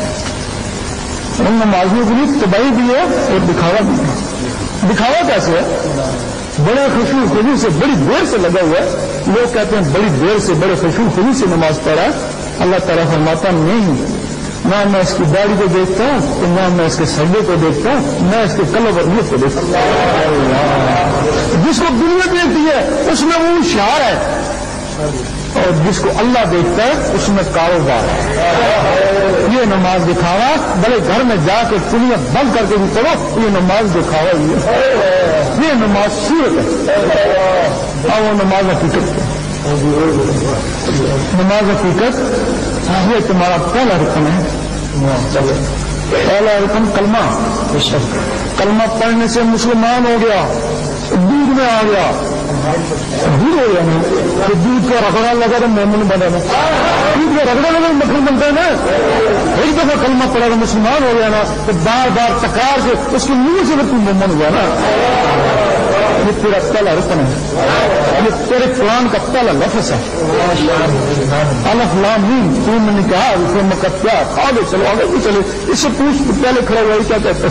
ان نمازیوں کے لیے تباہی بھی ہے اور دکھاوا بھی ہے۔ دکھاوا کیسے ہے؟ بڑے خوشی خوشی سے بڑی دیر سے لگا ہوا ہے، لوگ کہتے ہیں بڑی دیر سے بڑے خوشی خوشی سے نماز پڑھا ہے۔ اللہ تعالیٰ فرماتا نہیں، نہ میں اس کی داڑھی کو دیکھتا ہوں، نہ میں اس کے سجدے کو دیکھتا ہوں، نہ اس کے قلب اور نیت کو دیکھتا ہوں۔ جس کو دنیا دیکھتی ہے اس میں وہ ہوشیار ہے، اور جس کو اللہ دیکھتا ہے اس میں کاروبار ہے۔ یہ نماز دکھاوا، بڑے گھر میں جا کے چلیاں بند کر کے بھی پڑھو، یہ نماز دکھاوا ہی ہے، یہ نماز صورت ہے، اور وہ نماز حقیقت ہے۔ نماز حقیقت یہ تمہارا پہلا رکن ہے، پہلا رکن کلمہ۔ کلمہ پڑھنے سے مسلمان ہو گیا، دودھ میں آ گیا، دودھ ہو گیا نا، تو دودھ کا رگڑا لگا تو مومن بنا نا، دودھ کا رگڑا لگا مکھن بنتا ہے نا۔ ایک دفعہ کلمہ پڑھا تو مسلمان ہو گیا نا، تو بار بار تکرار سے اس کے منہ سے تو مومن ہوا نا۔ یہ تیرا پہلا رکن ہے، یہ تیرے قرآن کا پہلا لفظ ہے۔ الف لام میم، تم نے کہا اس میں مقد کیا، آگے چلو آگے بھی چلے، اس سے پوچھ پہلے کھڑا ہوا کیا کہتے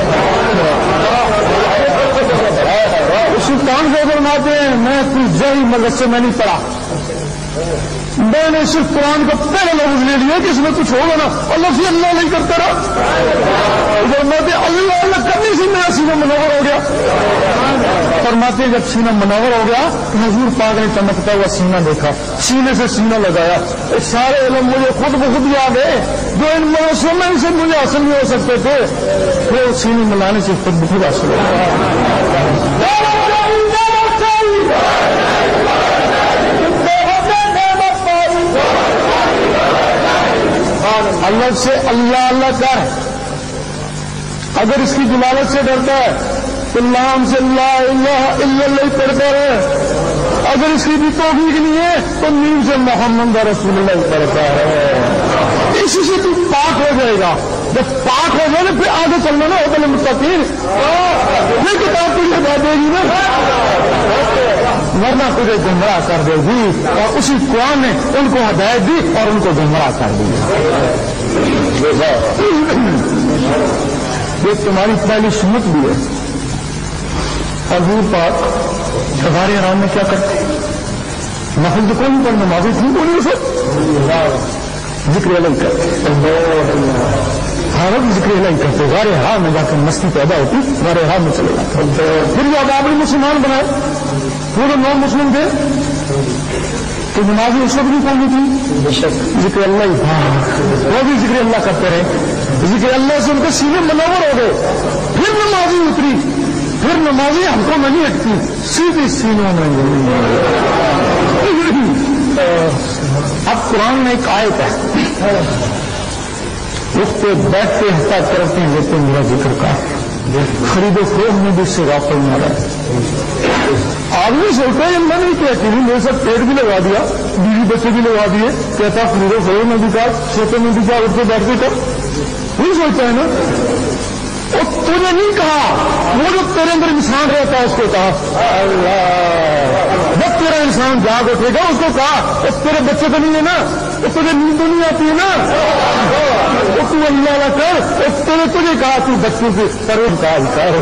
سلطان سے فرماتے ہیں میں کچھ ذہنی مدرسے میں نہیں پڑھا، میں نے صرف قرآن کا پہلا لفظ لے لیا کہ اس میں کچھ ہوگا نا، اور لفظ اللہ نہیں کرتا رہا۔ فرماتے اللہ اللہ کرنے سے میرا سینہ منور ہو گیا۔ فرماتے جب سینہ منور ہو گیا تو حضور پاک نے چمکتا ہوا سینہ دیکھا، سینے سے سینہ لگایا، سارے علم مجھے خود بخود یاد ہے جو ان موسموں میں سے مجھے حاصل نہیں ہو سکتے تھے، وہ سینے ملانے سے خود بخود حاصل ہو۔ اللہ سے اللہ اللہ کر، اگر اس کی جلالت سے ڈرتا ہے تو نام سے لا الہ الا اللہ پڑھتا رہے، اگر اس کی بھی توفیق نہیں ہے تو نیم سے محمد رسول اللہ پڑھتا ہے، اسی سے تو پاک ہو جائے گا۔ جب پاک ہو جائے نا پھر آگے چلنا نا ہوتا مستقیم، یہ کتاب تجھے بتا دے گی نا، ورنہ تجھے گمراہ کر دے گی، اور اسی قرآن نے ان کو ہدایت دی اور ان کو گمراہ کر دیا۔ یہ تمہاری پہلی سنت بھی ہے۔ حضور پاک ہمارے حرام میں کیا کرتے؟ نفل تو کوئی نہیں پڑھنا، نمازی تھی کوئی نہیں، اسے ذکر الگ کرتے، ہر وقت ذکر الگ کرتے، غار حرام میں جا کر مستی پیدا ہوتی، غار حرام میں چلے جاتے۔ پھر جب آپ نے مسلمان بنائے، پورے نو مسلم تھے تو نمازی اس وقت بھی پڑھنی تھی، ذکر اللہ ہی تھا، وہ بھی ذکر اللہ کرتے رہے، ذکر اللہ سے ان کے سینے منور ہو گئے۔ پھر نمازی اتری، پھر نمازی ہم کو نہیں ہٹتی، سیدھی سینوں میں اب قرآن میں ایک آیت ہے، اٹھتے بیٹھتے ہفتہ کرتے ہیں لیتے میرا ذکر کا خرید و فروخت میں بھی اس سے غافل نہ رہے۔ آدمی سوچتا ہے میں نہیں کیا کہ میرے ساتھ پیٹ بھی لگا دیا، بیوی بچے بھی لگا دیے، کہتا خرید و فروخت میں بھی کہا، سوتے میں بھی کہا، اٹھتے بیٹھتے کر نہیں سوچتا ہے نا۔ اور تو نے نہیں کہا، وہ جو تیرے اندر انسان رہتا ہے اس کو کہا اللہ، جب تیرا انسان جاگ اٹھے گا اس کو کہا، اور تیرے بچے تو نہیں ہے نا، تو تجھے نیند تو نہیں آتی ہے نا، اور تو اللہ نہ کر، اور تیرے تجھے کہا تو بچوں سے پرہیز کر۔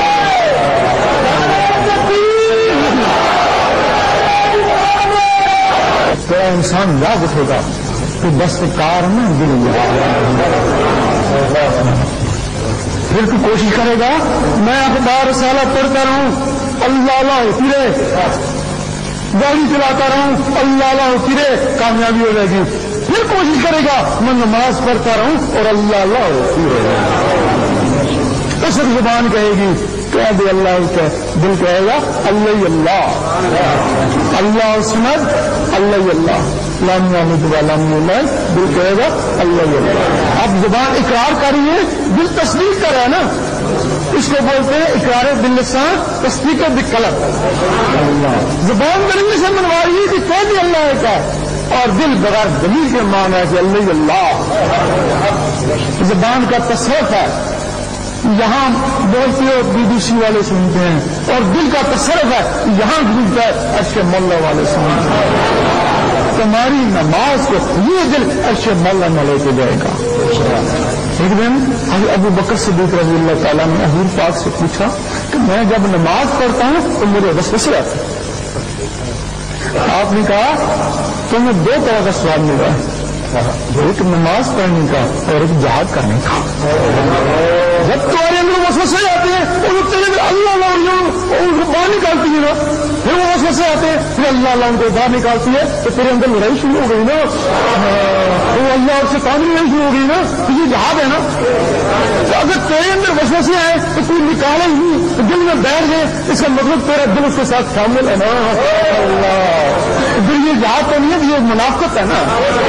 تیرا انسان جاگ اٹھے گا تو دستکار میں دل پھر تو کوشش کرے گا میں اخبار رسالہ پڑھتا رہوں، اللہ اللہ ہوتی رہے، گاڑی چلاتا رہوں، اللہ اللہ ہوتی رہے، کامیابی ہو جائے گی۔ پھر کوشش کرے گا میں نماز پڑھتا رہوں اور اللہ اللہ ہوتی رہے، تو صرف زبان کہے گی کہہ دے اللہ کہ دل کہے گا اللہ اللہ، اللہ سمجھ اللہ اللہ، لام یامد والام اللہ، دل کہے گا اللہ اللہ۔ اب زبان اقرار کریے، دل تصدیق کر رہا ہے نا، اس کو بولتے ہیں اقرار باللسان، تصدیق بالقلب۔ زبان دلیل سے منوا رہی ہے کہ کہہ دے اللہ کا، اور دل بغیر دلیل کے مان ہے کہ اللہ اللہ۔ زبان کا تصرف ہے، یہاں بولتے ہو بی بی سی والے سنتے ہیں، اور دل کا تصرف ہے یہاں گھومتا ہے عرش مولا والے سنتے ہیں۔ تمہاری نماز کو یہ دل عرش مولا نہ لے کے جائے گا۔ ایک دن ابو بکر صدیق رضی اللہ تعالیٰ نے حضور پاک سے پوچھا کہ میں جب نماز پڑھتا ہوں تو مجھے وسوسے آتے ہیں۔ آپ نے کہا تمہیں دو طرح کا سوال ملا ہے، ایک نماز پڑھنے کا اور ایک جہاد کرنے کا۔ جب تمہارے اندر وسوسے آتے ہیں اور تیرے میں اللہ اللہ ان کو باہر نکالتی ہے نا، پھر وہ وسوسے آتے ہیں، پھر اللہ اللہ ان کو باہر نکالتی ہے، تو تیرے اندر لڑائی شروع ہو گئی نا، وہ اللہ اور سے کام لڑائی شروع ہو گئی نا، تو یہ جہاد ہے نا۔ تو اگر تیرے اندر وسوسے آئے تو کوئی نکالے ہی تو دل میں بیٹھ گئے، اس کا مطلب تیرا دل اس کے ساتھ شامل ہے نا۔ پھر یہ جہاد تو نہیں ہے، یہ منافقت ہے نا۔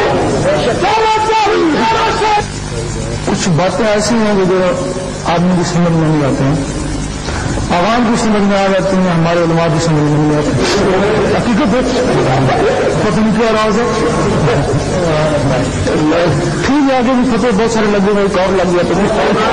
کچھ باتیں ایسی ہیں جو آدمی کی سمجھ میں نہیں آتی ہیں، عوام کی سمجھ میں آ جاتی ہیں، ہمارے علماء کی سمجھ میں نہیں آتی۔ حقیقت پتہ نہیں کیا راز ہے، ٹھیک ہے آگے بھی فتح بہت سارے لگے ہوئے، ایک اور لگ گیا تو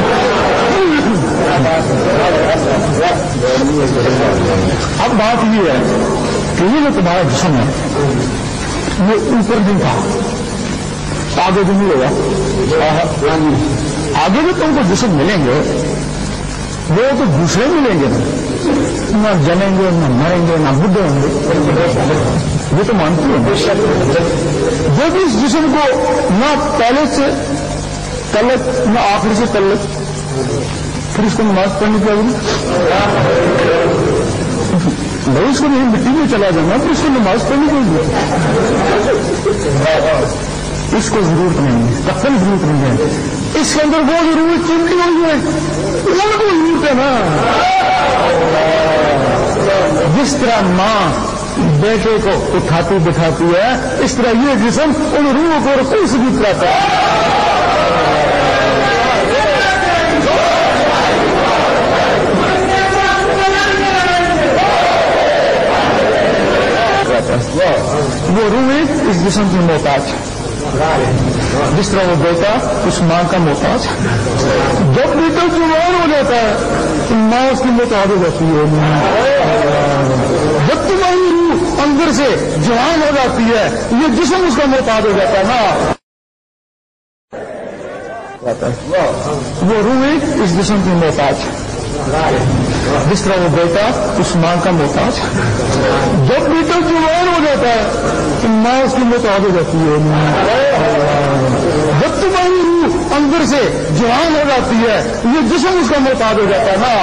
اب بات یہ ہے کہ یہ جو تمہارا جسم ہے یہ اوپر دن تھا، آگے بھی نہیں ہوگا، آگے بھی تم کو جسم ملیں گے، وہ تو دوسرے ملیں گے، نہ جلیں گے نہ مریں گے نہ بڈھے ہوں گے، یہ تو مانتی ہے۔ جب اس جسم کو نہ پہلے سے تلک نہ آخر سے تلک، پھر اس کو نماز پڑھنے کی ضرورت بھائی، اس کو نہیں مٹی میں چلا جانا، پھر اس کو نماز پڑھنے کی اس کو ضرورت نہیں ہے، کفن ضرورت نہیں ہے، اس کے اندر وہ ضرورت چمٹی ہوئی ہے، ان کو ضرورت ہے نا۔ جس طرح ماں بیٹے کو اٹھاتی بٹھاتی ہے، اس طرح یہ جسم ان روحوں کو رکوع سے بھی کراتا ہے۔ وہ روح اس جسم کی محتاج، جس طرح وہ بیٹا اس ماں کا محتاج۔ جب بیٹا جوان ہو جاتا ہے تو ماں اس کی محتاج ہو جاتی ہے۔ جب تمہاری روح اندر سے جوان ہو جاتی ہے یہ جسم اس کا محتاج ہو جاتا ہے نا۔ وہ روح اس جسم کی محتاج، جس طرح وہ بیٹا اس ماں کا محتاج۔ جب بیٹا جوان ہو جاتا ہے تو ماں اس کی محتاج ہو جاتی ہے۔ جب تمہاری روح اندر سے جوان ہو جاتی ہے یہ جسم اس کا محتاج ہو جاتا ہے نا۔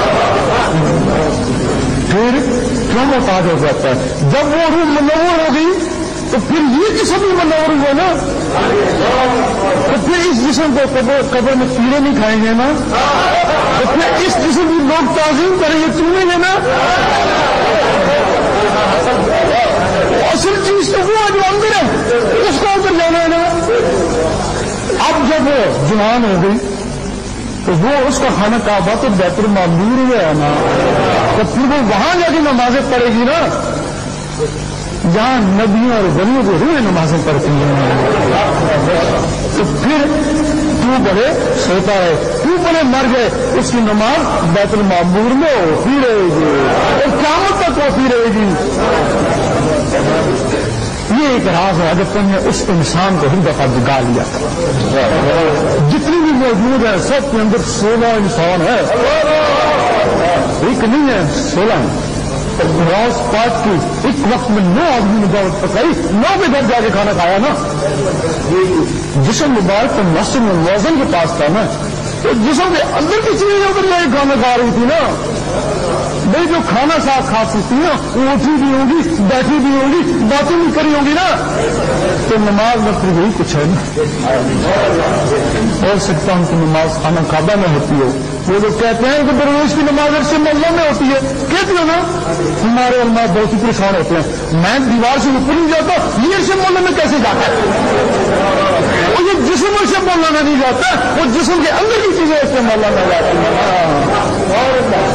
پھر کیوں محتاج ہو جاتا ہے؟ جب وہ روح منور ہو گئی تو پھر یہ جسم بھی منور ہوا نا، تو پھر اس جسم کو قبر میں کیڑے نہیں کھائیں گے نا، تو پھر اس جسم کی لوگ تعظیم کریں گے، چومیں گے نا۔ اصل چیز تو وہ جو اندر ہے چھوڑ کر جانا ہے نا. اب جب وہ جوان ہو گئی تو وہ اس کا خانہ کعبہ تو بیت المعمور ہوا ہے نا, تو پھر وہ وہاں جا کے نمازیں پڑھے گی نا جہاں نبیوں اور ولیوں کو روح نمازیں پڑھتی ہیں. تو پھر تو بڑے سوتا ہے, تو بڑے مر گئے, اس کی نماز بیت المعمور میں ہوتی رہے گی اور قیامت تک ہوتی رہے گی. یہ ایک راز ہے اگر تم نے اس انسان کو ہی دفعہ جگا لیا. جتنی بھی موجود ہے سب کے اندر سولہ انسان ہے, ایک نہیں ہے سولہ. راز پاک کی ایک وقت میں نو آدمی نے دعوت پکائی, نو کے گھر جا کے کھانا کھایا نا. جسم مبارک تو مسجد میں موزن کے پاس تھا نا, تو جسم کے اندر کی چیزیں ادھر جا کے کھانا کھا رہی تھی نا. بھائی جو کھانا ساتھ کھا سکتی نا وہ اٹھی بھی ہوں گی, بیٹھی بھی ہوں گی, باتیں بھی کری ہوں گی نا. تو نماز میں پھر یہی کچھ ہے نا. ہو سکتا ہوں کہ نماز خانہ کعبہ میں ہوتی ہو. وہ لوگ کہتے ہیں کہ درویش کی نماز عرصے محلہ میں ہوتی ہے, کہتے ہو نا ہمارے علماء بہت ہی پریشان ہوتے ہیں. میں دیوار سے اوپر نہیں جاتا, یہ عرصے محلہ میں کیسے جاتا ہے؟ اور یہ جسم عرصے محلہ میں نہیں جاتا, وہ جسم کے اندر کی چیزیں عرصے محلہ میں جاتی ہیں.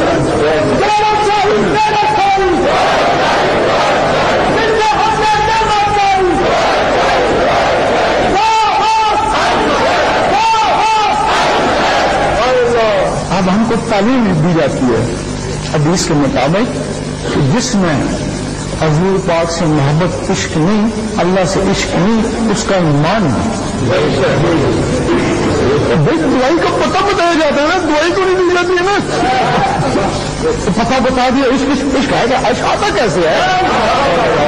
اب ہم کو تعلیم دی جاتی ہے حدیث کے مطابق کہ جس میں حضور پاک سے محبت عشق نہیں, اللہ سے عشق نہیں, اس کا ایمان نہیں. بھائی دعائی کا پتہ بتایا جاتا ہے نا, دعائی تو نہیں دی جاتی ہے نا. تو پتہ بتا دیا عشق عشق ہے گا, عشق آتا کیسے ہے؟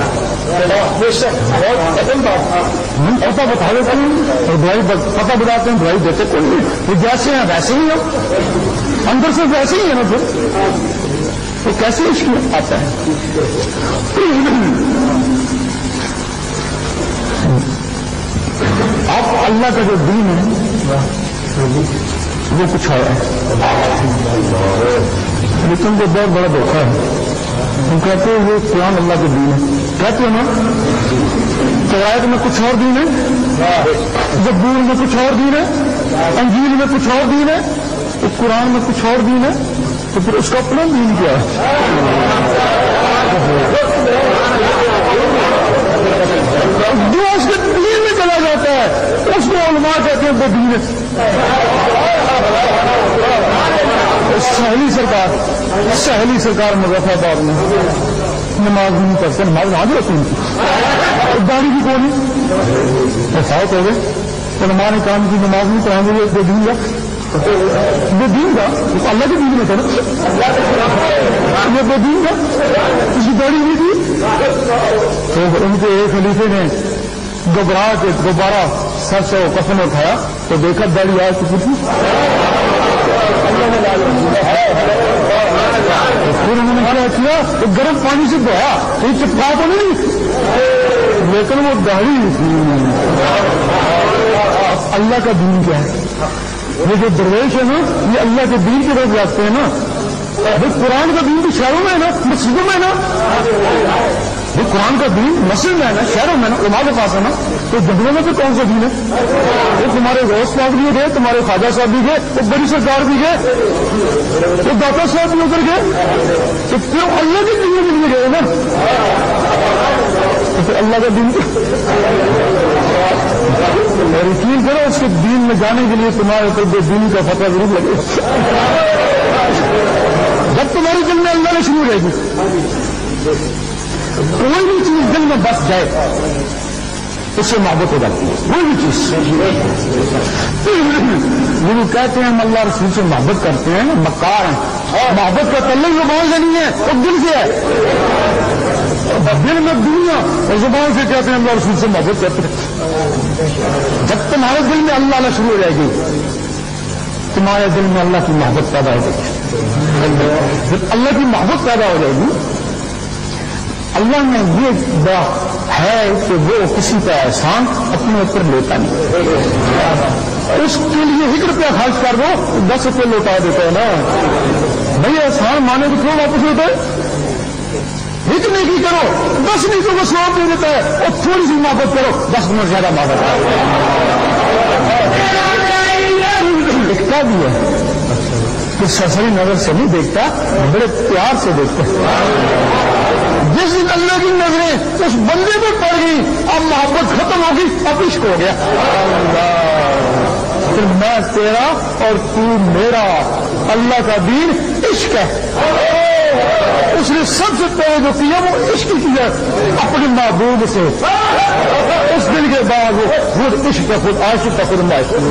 پتہ بتا دیتے ہیں, دعائی پتہ بتاتے ہیں, دعائی دیتے کوئی نہیں. وہ جیسے ہیں ویسے ہی ہو, اندر سے ویسے ہی ہے نا. پھر تو کیسے عشق آتا ہے؟ اب اللہ کا جو دین ہے وہ کچھ ہے, لیکن وہ بہت بڑا دھوکہ ہے. ہم کہتے ہیں یہ قرآن اللہ کے دین ہے, کہتے ہیں نا قرآن میں کچھ اور دین ہے, زبور میں کچھ اور دین ہے, انجیل میں کچھ اور دین ہے, تو قرآن میں کچھ اور دین ہے, تو پھر اس کا اپنا دین کیا ہے؟ جو اس کے دین میں چلا جاتا ہے اس کو علماء کہتے ہیں وہ دین ہے. سہیلی سرکار سہیلی سرکار مظفر آباد میں نماز نہیں پڑھتے, نماز نہ ہوتی ان کی, داڑھی بھی کون ہے, فوت ہو گئے تو علماء نے کام کی نماز نہیں پڑھائیں گے, یہ دین کا بے دین کا اللہ کے دین میں تھا نا, یہ بے دین کا اس کی داڑھی نہیں تھی. تو ان کے ایک خلیفے نے گھبرا کے دوبارہ سر سے کفن اٹھایا تو دیکھا داڑھی آ چکی تھی. پھر انہوں نے کیا کیا, گرم پانی سے دھویا, کوئی چپکا تو نہیں, لیکن وہ داڑھی تھی. اللہ کا دین کیا ہے؟ یہ جو درویش ہے نا یہ اللہ کے دین کی طرف جاتے ہیں نا. قرآن کا دین بھی شہروں میں ہے نا, مسجدوں میں ہے نا. یہ قرآن کا دین مسجد میں ہے نا, شہروں میں نا, علماء کے پاس ہے نا. تو جنگلوں میں تو کون سا دین ہے؟ وہ تمہارے غوث پاک بھی گئے, تمہارے خواجہ صاحب بھی گئے, وہ بڑی سرکار بھی گئے, وہ داتا صاحب بھی ادھر گئے, تو پھر اللہ کے دین کے لیے گئے نا. تو پھر اللہ کا دین اور یقین کرو اس کے دین میں جانے کے لیے تمہارے اوپر بے دینی کا فتویٰ ضرور لگے. جب تمہارے دل میں اللہ نے شروع رہے گی, کوئی بھی چیز دل میں بس جائے اس سے محبت ہو جاتی ہے. کوئی بھی چیز وہ لوگ کہتے ہیں ہم اللہ رسول سے محبت کرتے ہیں, مکار ہیں. محبت کا تعلق زبان سے نہیں ہے, وہ دل سے ہے. دل میں دنیا اور زبان سے کہتے ہیں اللہ رسول سے محبت کرتے ہیں. جب تمہارے دل میں اللہ نہ شروع ہو جائے گی تمہارے دل میں اللہ کی محبت پیدا ہو جائے گی. جب اللہ کی محبت پیدا ہو جائے گی, اللہ نے یہ بات ہے کہ وہ کسی کا احسان اپنے اوپر لیتا نہیں. اس کے لیے ایک روپیہ خرچ کر دو دس روپئے لوٹا دیتا ہے نا. بھائی احسان مانے تو کیوں واپس ہوتا ہے؟ ایک نیکی کرو دس نیکوں کو ثواب دے دیتا ہے، اور تھوڑی سی محبت کرو دس گنا زیادہ محبت دیکھتا بھی ہے کہ سرسری نظر سے نہیں دیکھتا، بڑے پیار سے دیکھتا ہے۔ جس دن اللہ کی نظریں اس بندے پہ پڑ گئی، اب محبت ختم ہوگی، اب عشق ہو گیا۔ پھر میں تیرا اور تو میرا، اللہ کا دین عشق ہے۔ اس نے سب سے پہلے جو کیا وہ عشق کیا اپنے محبوب سے، اس دن کے بعد وہ خود عشق کا خود عاشق کا خود معاشق۔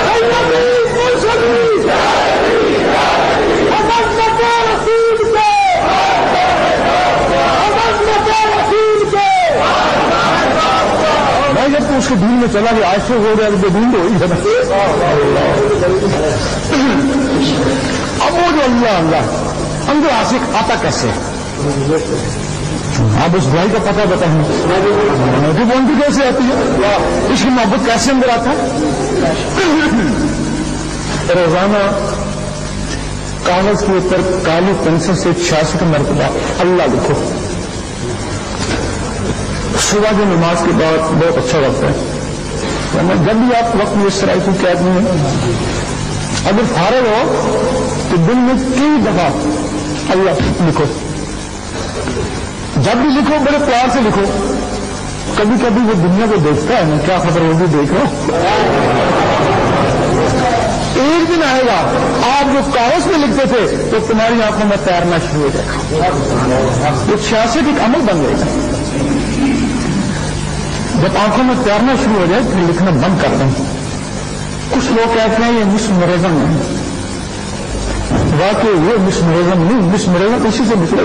میں جب تو اس کے دین میں چلا گیا عاشق ہو گیا تو دین ہو ہی ہے۔ اب وہ جو اللہ اللہ اندر عاشق آتا کیسے؟ آپ اس بھائی کا پتہ بتائیں کہ بونٹی کیسے آتی ہے، اس کی محبت کیسے اندر آتا ہے؟ روزانہ کاغذ کے اوپر کالی پینسل سے چھیاسٹھ مرتبہ اللہ لکھو۔ صبح کی نماز کے بعد بہت اچھا وقت ہے، جب بھی آپ وقت میں اس طرح کی قید نہیں ہے، اگر فارغ ہو تو دن میں کئی دفعہ اللہ لکھو۔ جب بھی لکھو بڑے پیار سے لکھو۔ کبھی کبھی وہ دنیا کو دیکھتا ہے نا، کیا خبر ہوگی دیکھ لو۔ ایک دن آئے گا آپ جو کاغذ میں لکھتے تھے تو تمہاری آنکھوں میں تیرنا شروع ہو جائے گا، وہ چھیاسٹھ ایک عمل بن جائے گا۔ جب آنکھوں میں تیرنا شروع ہو جائے پھر لکھنا بند کر دیں۔ کچھ لوگ کہتے ہیں یہ مسمرزم ہے، واقعی یہ مسمرزم نہیں، مسمرزم اسی سے نکلا۔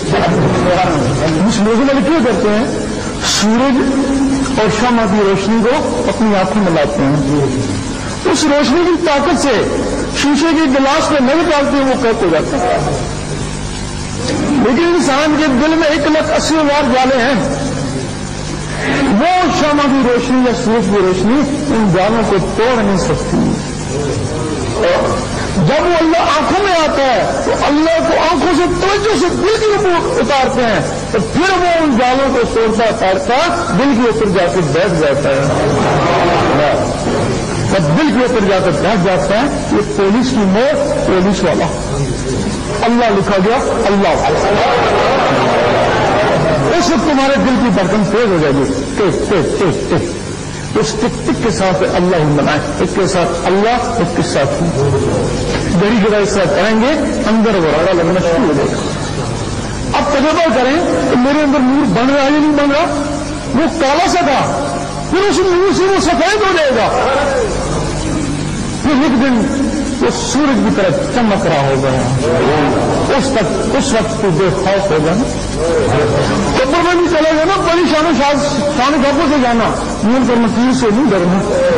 مسمرزم والے کیوں کرتے ہیں؟ سورج اور شمع کی روشنی کو اپنی آنکھوں میں لاتے ہیں، اس روشنی کی طاقت سے شیشے کے گلاس میں نہیں ڈالتے ہیں، وہ قید ہو جاتا ہے۔ لیکن انسان کے دل میں ایک لاکھ اسی ہزار جالے ہیں، وہ شمع کی روشنی یا سورج کی روشنی ان جالوں کو توڑ نہیں سکتی۔ جب وہ اللہ آنکھوں میں آتا ہے تو اللہ کو آنکھوں سے توجہ سے دل کے اوپر اتارتے ہیں، تو پھر وہ ان جالوں کو توڑتا توڑتا دل کے اوپر جا کے بیٹھ جاتا ہے۔ جب دل کے اوپر جا کر بیٹھ جاتا ہے یہ پولیس کی موت، پولیس والا اللہ لکھا گیا اللہ والا، اس وقت تمہارے دل کی دھڑکن تیز ہو جائے گی، تیز تیز تیز تیز۔ اس ٹک ٹک کے ساتھ اللہ ہی بنائے، ایک کے ساتھ اللہ، ایک کے ساتھ گڑی گڑا اس طرح کریں گے اندر غراڑا لگنا شروع ہو جائے گا۔ اب تجربہ کریں کہ میرے اندر نور بن رہا ہے یا نہیں بن رہا؟ وہ کالا سا تھا، پھر اس نور سے وہ سفید ہو جائے گا، پھر ایک دن وہ سورج کی طرح چمک رہا ہوگا۔ اس تک اس وقت تو بے خوف ہوگا نا، قبر میں بھی چلے گا نا، بڑی شان و شان خبروں سے جانا، نیل پر مکیر سے نہیں ڈرنا۔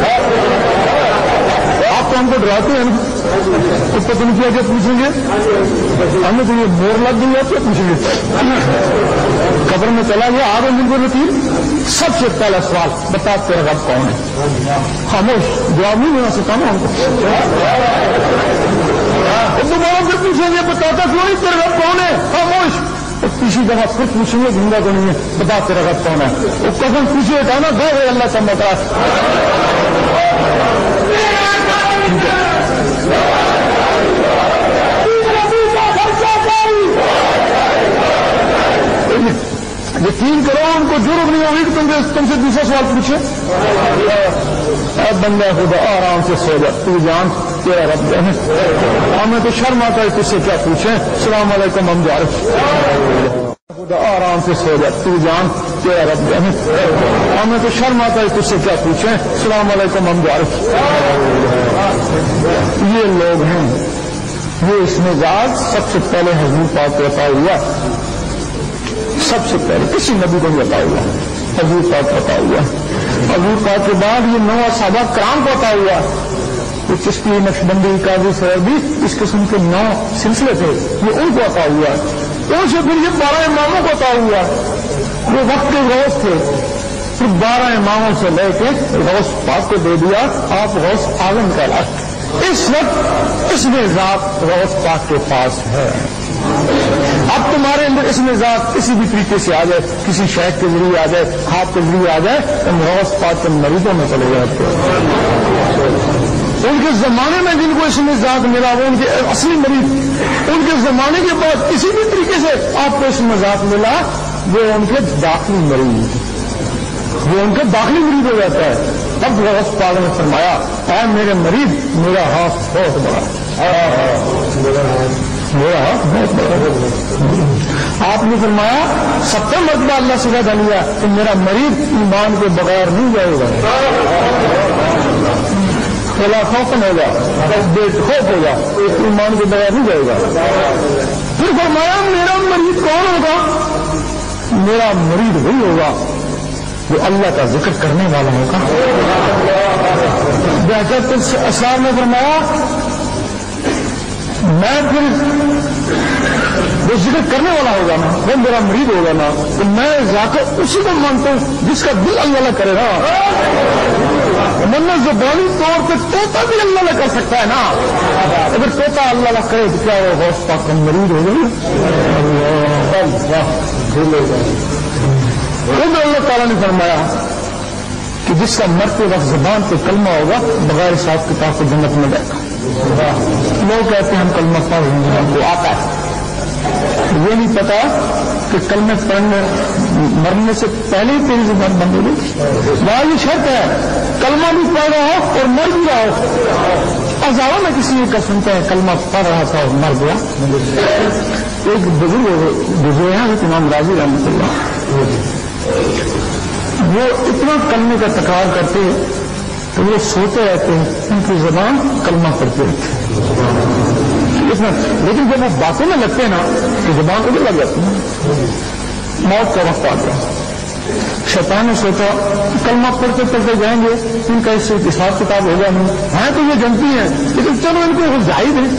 آپ تو ہم کو ڈراتے ہیں نا، اس کو تم کیا کیا پوچھیں گے؟ ہم نے تو یہ مور لگ گئی آپ کیا پوچھیں گے؟ قبر میں چلا گیا آگے نیل پر مکیر، سب سے پہلا سوال بتا تیرا رب کون ہے؟ خاموش، جواب نہیں دینا سکتا نا ہم کو۔ دوبارہ پھر پوچھیں گے بتاتا کیوں نہیں تیرا رب کون ہے؟ خاموش۔ تیسری دفعہ پھر پوچھیں گے زندہ کو نہیں ہے، بتا تیرا رب کون ہے؟ وہ قسم پوچھے تھا نا، دو ہے اللہ سمجھ رہا۔ یقین کرو ان کو جرم نہیں ہوگی کہ تم تم سے دوسرا سوال پوچھے۔ اب بندہ خدا آرام سے سو جا، تو جان تیرا رب ہے۔ ہمیں تو شرم آتا ہے تجھ سے کیا پوچھیں، السلام علیکم ہم جا رہے۔ خدا آرام سے سو جا، تو جان تیرا رب ہے۔ ہمیں تو شرم آتا ہے تجھ سے کیا پوچھیں، السلام علیکم ہم جا رہے۔ یہ لوگ ہیں، یہ اس مزاج سب سے پہلے حضور پاک کو عطا ہوا، سب سے پہلے کسی نبی کو بھی عطا ہوا، حضور پاک کو عطا ہوا۔ حضور پاک کے بعد یہ نو صحابہ کرام کو عطا ہوا، یہ چشتی، نقشبندی، قاضی سرابی، اس قسم کے نو سلسلے تھے، یہ ان کو عطا ہوا۔ ان سے پھر یہ بارہ اماموں کو عطا ہوا، وہ وقت کے غوث تھے، پھر بارہ اماموں سے لے کے غوث پاک کو دے دیا، آپ غوث عالم کہلاتے۔ اس وقت اس میں ذات غوث پاک کے پاس ہے۔ اب تمہارے اندر اس میں ذات کسی بھی طریقے سے آ جائے، کسی شیخ کے ذریعے آ جائے، خواب کے ذریعے آ جائے، تو غوث پاک کے مریضوں میں چلے جاتے ہیں۔ ان کے زمانے میں جن کو اس میں ذات ملا وہ ان کے اصلی مریض، ان کے زمانے کے بعد کسی بھی طریقے سے آپ کو اس میں ذات ملا وہ ان کے داخلی مریض، وہ ان کا داخلی مریض ہو جاتا ہے۔ تب غوث پاک نے فرمایا اے میرے مریض میرا ہاتھ بہت بڑا، میرا ہاتھ بہت بڑا۔ آپ نے فرمایا ستر مرتبہ اللہ سے وعدہ لیا کہ میرا مریض ایمان کے بغیر نہیں جائے گا، خلافوقن ہوگا، بے خوف ہوگا، ایمان کے بغیر نہیں جائے گا۔ پھر فرمایا میرا مریض کون ہوگا؟ میرا مریض وہی ہوگا جو اللہ کا ذکر کرنے والا ہوگا۔ بہتر اسرار میں فرمایا میں پھر وہ ذکر کرنے والا ہوگا نا، وہ میرا مرید ہوگا نا، تو میں جا کر اسی کو مانتا ہوں جس کا دل اللہ اللہ کرے نا، ورنہ زبانی طور پہ طوطا بھی اللہ اللہ کر سکتا ہے نا، اگر طوطا اللہ اللہ کرے تو کیا وہ غوث پاک کا مرید ہو گئی؟ اللہ تعالیٰ نے فرمایا کہ جس کا مرتے وقت زبان پہ کلمہ ہوگا بغیر حساب کتاب کو جنت میں جائے گا۔ لوگ کہتے ہیں ہم کلمہ پڑھ رہے ہیں، ہم کو آتا ہے، یہ نہیں پتا کہ کلمہ پڑھنے مرنے سے پہلے ہی تیری زبان بند ہو گئی۔ وہاں یہ شرط ہے کلمہ بھی پڑھ رہا ہو اور مر بھی رہا ہو۔ ہزاروں میں کسی کا سنتا ہے کلمہ پڑھ رہا تھا اور مر گیا۔ ایک بزرگ گزرے ہیں امام راضی رحمۃ اللہ، وہ اتنا کلمے کا تکرار کرتے تو وہ سوتے رہتے ہیں، ان کی زبان کلمہ پڑھتے رہتے ہیں اتنا، لیکن جب وہ باتوں میں لگتے ہیں نا تو زبان ادھر لگ جاتی ہے۔ موت کا وقت آ گیا، شیطان نے سوچا کلمہ پڑھتے پڑھتے جائیں گے ان کا اس سے حساب کتاب ہوگا نہیں، ہاں تو یہ جنتی ہیں لیکن چلو ان کو ظاہر ہے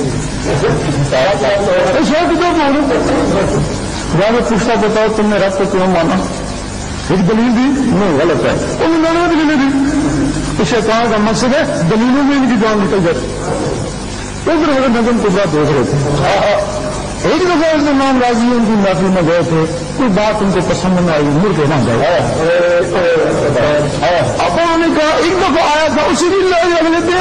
حساب کتاب ہو جا میں پوچھتا بتاؤ تم نے رب کو کیوں مانا؟ ایک دلیل دی نہیں غلط ہے، انہوں نے دلیلیں دی، اس شیطان کا مقصد ہے دلیلوں میں ان کی جان نکل جاتی۔ ادھر ادھر نظم کو بات دیکھ رہے تھے، ایک دفعہ اس نام راضی ان کی محفل میں گئے تھے، کوئی بات ان کو پسند نہ آئی، مڑ کے نہ گئے۔ اب انہوں نے کہا ایک دفعہ آیا تھا اسی دن لے لیتے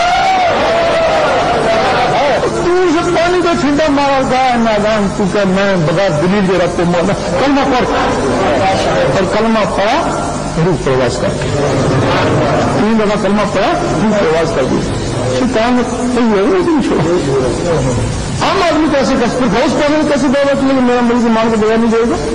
دور سے پانی کا چھینٹا مارا گیا میدان، کیونکہ میں بغیر دلیل دے رکھتے مانا کلمہ پڑھ اور کلمہ پڑھا روح پرواز کر کے، تین دفعہ کلمہ پڑھا روح پرواز کر دی۔ شیطان نے عام آدمی کیسے کسب غوث پاک نے کیسے دعویٰ کیا کہ میرا مریض مان کے بغیر نہیں جائے گا؟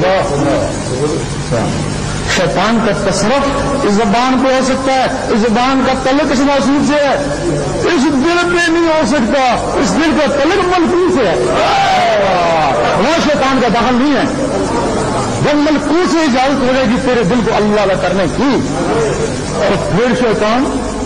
شیطان کا تصرف اس زبان پہ ہو سکتا ہے، اس زبان کا تعلق اس معصوم سے ہے، اس دل پہ نہیں ہو سکتا، اس دل کا تعلق ملکوت سے ہے، وہاں شیطان کا دخل نہیں ہے۔ جب ملکوت سے اجازت ہو جائے گی تیرے دل کو اللہ اللہ کرنے کی تو پھر شیطان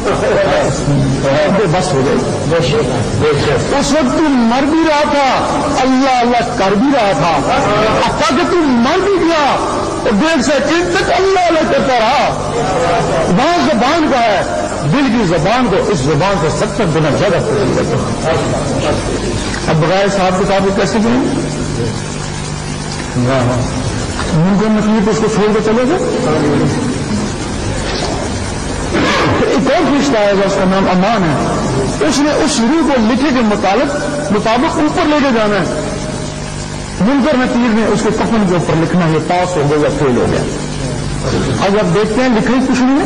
بس ہو جائے گی۔ اس وقت تو مر بھی رہا تھا، اللہ اللہ کر بھی رہا تھا، اب تک تو مر بھی گیا اور ڈیڑھ سیکنڈ تک اللہ اللہ کرتا رہا۔ وہاں زبان کا ہے، دل کی زبان کو اس زبان سے ستر گنا زیادہ پسند کرتے ہیں۔ اب بغیر صاحب کتاب کو کیسے کریں؟ ممکن نکلی تو اس کو چھوڑ کے چلے گا۔ ایک اور فرشتہ آئے گا، اس کا نام امان ہے، اس نے اس روح کو لکھے کے مطابق مطابق اوپر لے کے جانا ہے۔ منکر نکیر نے اس کے کفن کے اوپر لکھنا ہے پاس ہو گیا یا فیل ہو گیا۔ اب آپ دیکھتے ہیں لکھے کچھ نہیں ہے،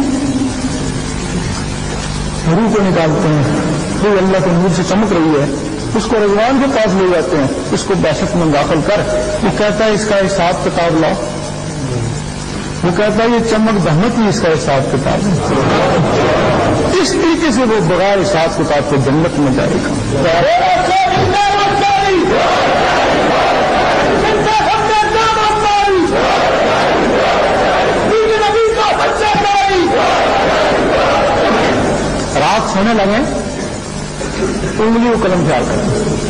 روح کو نکالتے ہیں، کوئی اللہ کے نور سے چمک رہی ہے، اس کو رضوان کے پاس لے جاتے ہیں، اس کو دہشت میں داخل کر وہ کہتا ہے اس کا حساب کتاب لاؤ، وہ کہتا ہے یہ چمک دھمک ہی اس کا حساب کتاب ہے۔ اس طریقے سے وہ بغیر حساب کتاب کے جنت میں جائے گا۔ رات سونے لگے انگلی و قلم خیال کریں،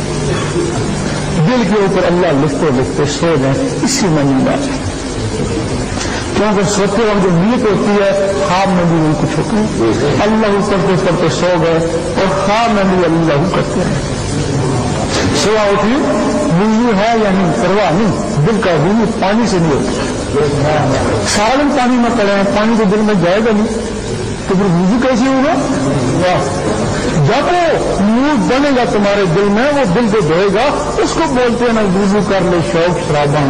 دل کے اوپر اللہ لکھتے لکھتے سو جائیں، اسی میں نیند آ جائے، کیونکہ سوتے وقت جو نیت ہوتی ہے خواب میں بھی وہی کچھ ہوتا ہے۔ اللہ کرتے کرتے سو گئے اور خواب میں بھی اللہ کرتے ہیں، صبح اٹھی وضو ہے یا نہیں پرواہ نہیں، دل کا وضو پانی سے نہیں ہوتا. سارا دن پانی میں پڑے ہیں، پانی تو دل میں جائے گا نہیں، تو پھر وضو کیسے ہوگا؟ جب وہ نور بنے گا تمہارے دل میں، وہ دل کو دھوئے گا، اس کو بولتے ہیں نا وضو کر لے شوق شرابہ.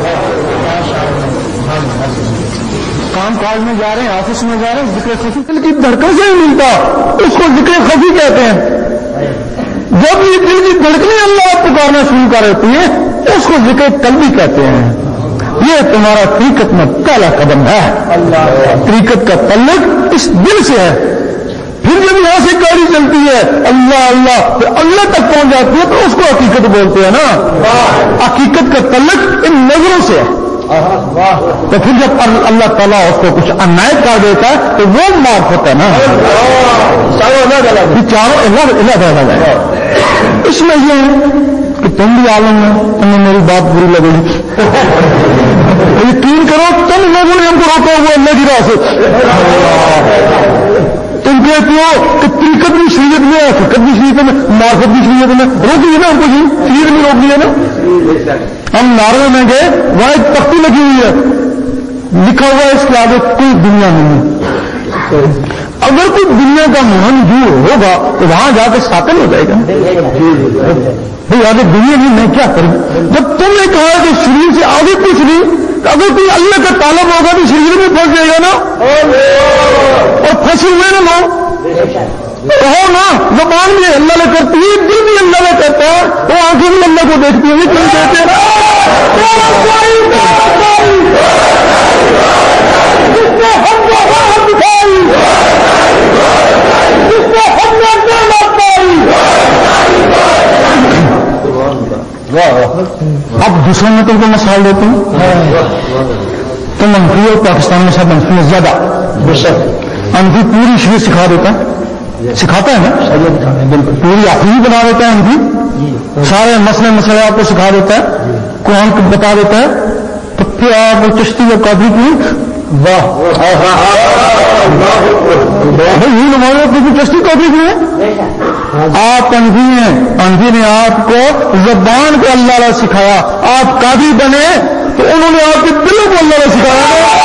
کام کاج میں جا رہے ہیں، آفس میں جا رہے ہیں، ذکر خفی دل کی دھڑکن سے ہی ملتا، اس کو ذکر خفی کہتے ہیں. جب یہ دل کی دھڑکنیں اللہ پکارنا شروع کر دیتی ہے، اس کو ذکر قلبی کہتے ہیں. یہ تمہارا طریقت میں پہلا قدم ہے. طریقت کا تعلق اس دل سے ہے. پھر جب یہاں سے گاڑی چلتی ہے اللہ اللہ پھر اللہ تک پہنچ جاتی ہے تو اس کو حقیقت بولتے ہیں نا. حقیقت کا تعلق ان نظروں سے ہے. تو پھر جب اللہ تعالیٰ اس کو کچھ عنایت کر دیتا ہے تو وہ معاف ہوتا ہے نا. چاروں اللہ اللہ تعالیٰ. اس میں یہ ہے کہ تم بھی عالم میں، تمہیں میری بات بری لگے گی، یقین کرو تم لوگوں نے ہم کو روکا ہوا اللہ کی راہ سے. تم کہتے ہو کہ طریقت بھی شریعت میں ہے، فقط بھی شریعت میں، معرفت بھی شریعت میں، روکی ہے نا ہم کو، شریعت میں روک دیا نا. ہم ناروے میں گئے، وہاں ایک تختی لگی ہوئی ہے، لکھا ہوا ہے اس کے آگے کوئی دنیا نہیں. اگر کوئی دنیا کا موہن جو ہوگا تو وہاں جا کے ساکن ہو جائے گا. بھائی آگے دنیا نہیں، میں کیا کروں؟ جب تم نے کہا کہ شریر سے آگے کچھ نہیں، تو اگر کوئی اللہ کا طالب ہوگا تو شریر میں پھنس جائے گا نا. اور پھنسے ہوئے نا لوگ کہو نا، زبان بھی اللہ نے کرتی ہے، دل بھی اللہ نے کرتا ہے، وہ آنکھیں بھی اللہ کو دیکھتی ہیں. تم کہتے ہیں اب دوسرے میں تم کو مثال دیتے ہیں. تو منفی اور پاکستان میں سب منفی ہے زیادہ. انفی پوری شریعت سکھا دیتا ہے، سکھاتا ہے نا، پوری عقیدت بنا دیتا ہے. انفی سارے مسئلے مسئلے آپ کو سکھا دیتا ہے، قرآن کو بتا دیتا ہے. تو پھر آپ چشتی و قادری کی واہ بھائی نماز کیونکہ چشتی قادری کی ہے. آپ انفی ہیں، انفی نے آپ کو زبان کو اللہ نے سکھایا. آپ قادری بنے تو انہوں نے آپ کے دلوں کو اللہ نے سکھایا.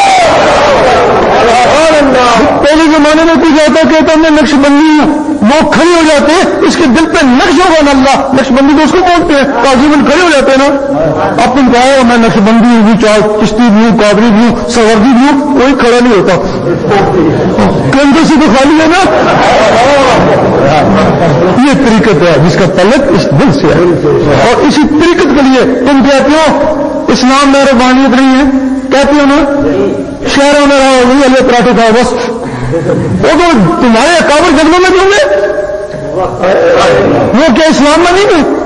پہلے زمانے میں کچھ آتا کہتا میں نقش بندی ہوں، وہ کھڑے ہو جاتے ہیں، اس کے دل پہ نقش ہوگا نا اللہ. نقش بندی تو اس کو بولتے ہیں، قاضی میں کھڑے ہو جاتے ہیں نا. اب تم کہو میں نقش بندی ہوں، چاہے چشتی بھی ہوں، قادری بھی ہوں، سوردی بھی ہوں، کوئی کھڑا نہیں ہوتا. کندھے سے تو خالی ہے نا. یہ طریقت ہے جس کا تعلق اس دل سے ہے. اور اسی طریقت کے لیے تم کہتے ہو اسلام میں ربانیت نہیں ہے، کہتے ہو نا شہروں میں رہو نہیں اللہ پراٹھے کھاؤ بس. وہ تو تمہارے اکابر جنگلوں میں کیوں گے؟ وہ کیا اسلام میں نہیں گئے؟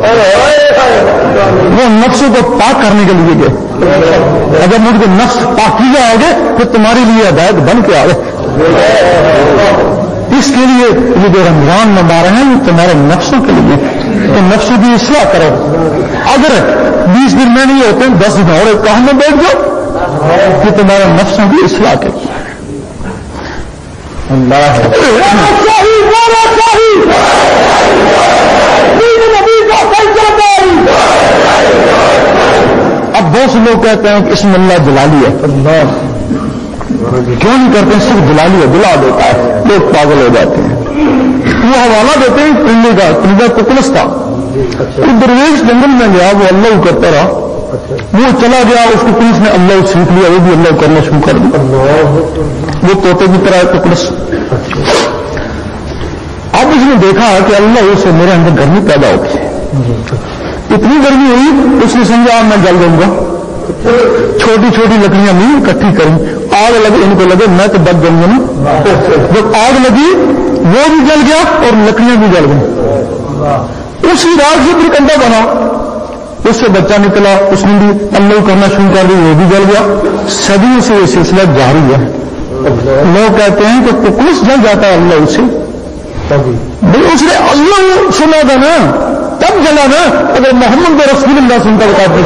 وہ نفسوں کو پاک کرنے کے لیے گئے. اگر مجھ کو نفس پاکیزہ آؤ گے پھر تمہارے لیے ہدایت بن کے آئے. اس کے لیے یہ جو رمضان منا رہے ہیں تمہارے نفسوں کے لیے، تو نفسوں کی اصلاح کرو. اگر بیس دن میں نہیں ہوتے دس دن اور ایک کام میں بیٹھ جاؤ کہ تمہارے نفسوں کی اصلاح کے لیے. اللہ اب بہت سے لوگ کہتے ہیں کہ اس میں اللہ جلالی ہے. کیوں نہیں کرتے ہیں؟ صرف جلالی ہے، جلا دیتا ہے، لوگ پاگل ہو جاتے ہیں. وہ حوالہ دیتے ہیں پرندے کا، پرندہ ٹکلس تھا، وہ درویش جنگل میں گیا، وہ اللہ کرتا رہا، وہ چلا گیا، اس کو پولیس نے اللہ سیکھ لیا، وہ بھی اللہ کرنا شروع کر دیا. وہ طوطے کی طرح ٹکلس. اب اس نے دیکھا کہ اللہ سے میرے اندر گرمی پیدا ہوتی ہے. اتنی گرمی ہوئی اس نے سمجھا میں جل دوں گا. چھوٹی چھوٹی لکڑیاں لی اکٹھی کریں، آگ لگے، ان کو لگے میں تو بچ جاؤں گا نا. جب آگ لگی وہ بھی جل گیا اور لکڑیاں بھی جل گئی. اسی رات سے پھر کنڈا بنا، اس سے بچہ نکلا، اس نے بھی اللہ کرنا شروع کر دی، وہ بھی جل گیا. صدیوں سے یہ سلسلہ جاری ہے. لوگ کہتے ہیں کہ ٹکلس جل جاتا ہے اللہ اسے. بھائی اس نے اللہ سنا تھا نا تب جلا نا. اگر محمد رسول اللہ سنتا بتاتے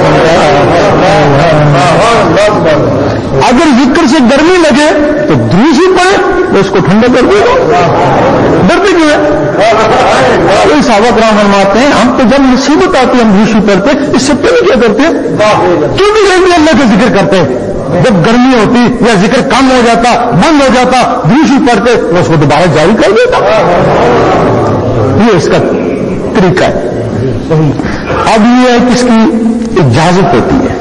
اگر ذکر سے گرمی لگے تو دوسری پڑے تو اس کو ٹھنڈا کر دے گا. ڈرتے کیوں ہے؟ وہی صحابہ کرام فرماتے ہیں ہم تو جب مصیبت آتی ہے ہم وضو کرتے اس سے پہلے کیا کرتے کیوں بھی کہیں اللہ کا ذکر کرتے جب گرمی ہوتی یا ذکر کم ہو جاتا بند ہو جاتا وضو پڑھتے اس کو دوبارہ جاری کر دیتا. یہ اس کا طریقہ ہے. اب یہ ہے کہ اس کی اجازت ہوتی ہے.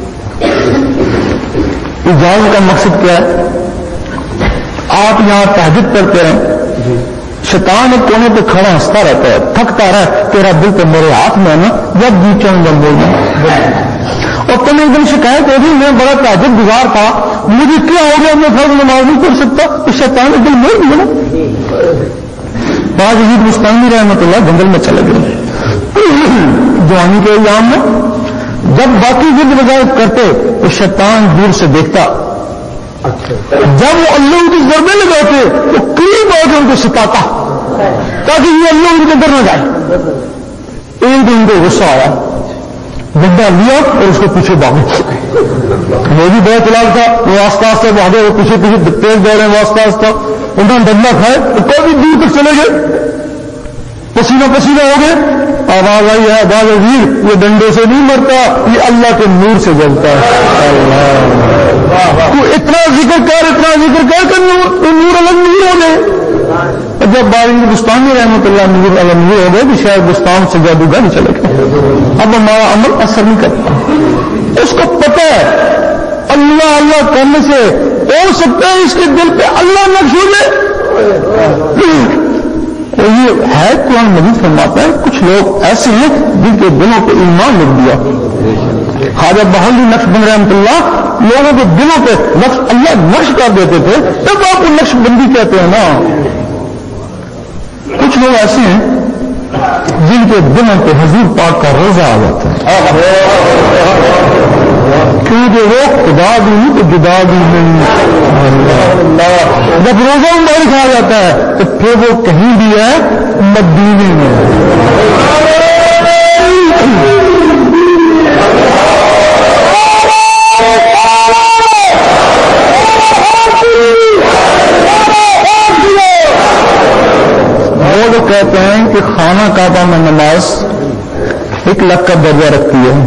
اجازت کا مقصد کیا ہے؟ آپ یہاں تہجد پڑھتے ہیں شیطان ایک کونے پہ کھڑا ہنستا رہتا ہے تھکتا رہا تیرا دل تو میرے ہاتھ میں ہے نا جب جی چاہوں گا بولنا اور تمہیں ایک دن شکایت ہوگی میں بڑا تہجد گزار تھا مجھے کیا ہو گیا میں فرض نماز نہیں پڑھ سکتا تو شیطان ایک دن بول دیا نا. بعض عجیب مستانی رحمت اللہ جنگل میں چلے گئے جوانی کے ایام میں جب باقی ضد وغیرہ کرتے تو شیطان دور سے دیکھتا جب وہ اللہ کی ضربے لگاتے تو قریب آ کے ان کو ستاتا تاکہ یہ اللہ ان کے اندر نہ جائے. ایک دن کو غصہ آیا گڈا لیا اور اس کو پیچھے بھاگے. وہ بھی بہت چلاک تھا وہ آستہ آستہ بھاگے وہ پیچھے پیچھے تیز دے رہے ہیں وہ آستہ آستہ انہوں نے ڈنڈا کھائے تو کوئی بھی دور تک چلے گئے پسینہ پسینہ ہو گئے. آواز آئی ہے باز ویر یہ ڈنڈے سے نہیں مرتا یہ اللہ کے نور سے جلتا ہے. تو اتنا ذکر کر اتنا ذکر کر کر نور الگ نور ہو گئے. جب بارنگ بستانی رحمت اللہ نور الگ نور ہو گئے کہ شاید بستان سے جادوگر نہیں چلے گئے. اب ہمارا عمل اثر نہیں کرتا. اس کو پتہ ہے اللہ اللہ کرنے سے ہو سکتا ہے اس کے دل پہ اللہ نقش ہو جائے. اور یہ ہے قرآن مجید فرماتا ہے کچھ لوگ ایسے ہیں جن کے دلوں پہ ایمان لکھ دیا. خواجہ بہلی نقش بند رحمت اللہ لوگوں کے دلوں پہ نقش اللہ نقش کر دیتے تھے تب آپ کو نقش بندی کہتے ہیں نا. کچھ لوگ ایسے ہیں جن کے دلوں پہ حضور پاک کا روزہ آ جاتا ہے کیونکہ وہ خدا بھی نہیں تو جدا بھی نہیں. جب روزہ مبارک آ جاتا ہے تو پھر وہ کہیں بھی ہے مدینے میں. وہ جو کہتے ہیں کہ خانہ کعبہ میں نماز ایک لاکھ کا درجہ رکھتی ہے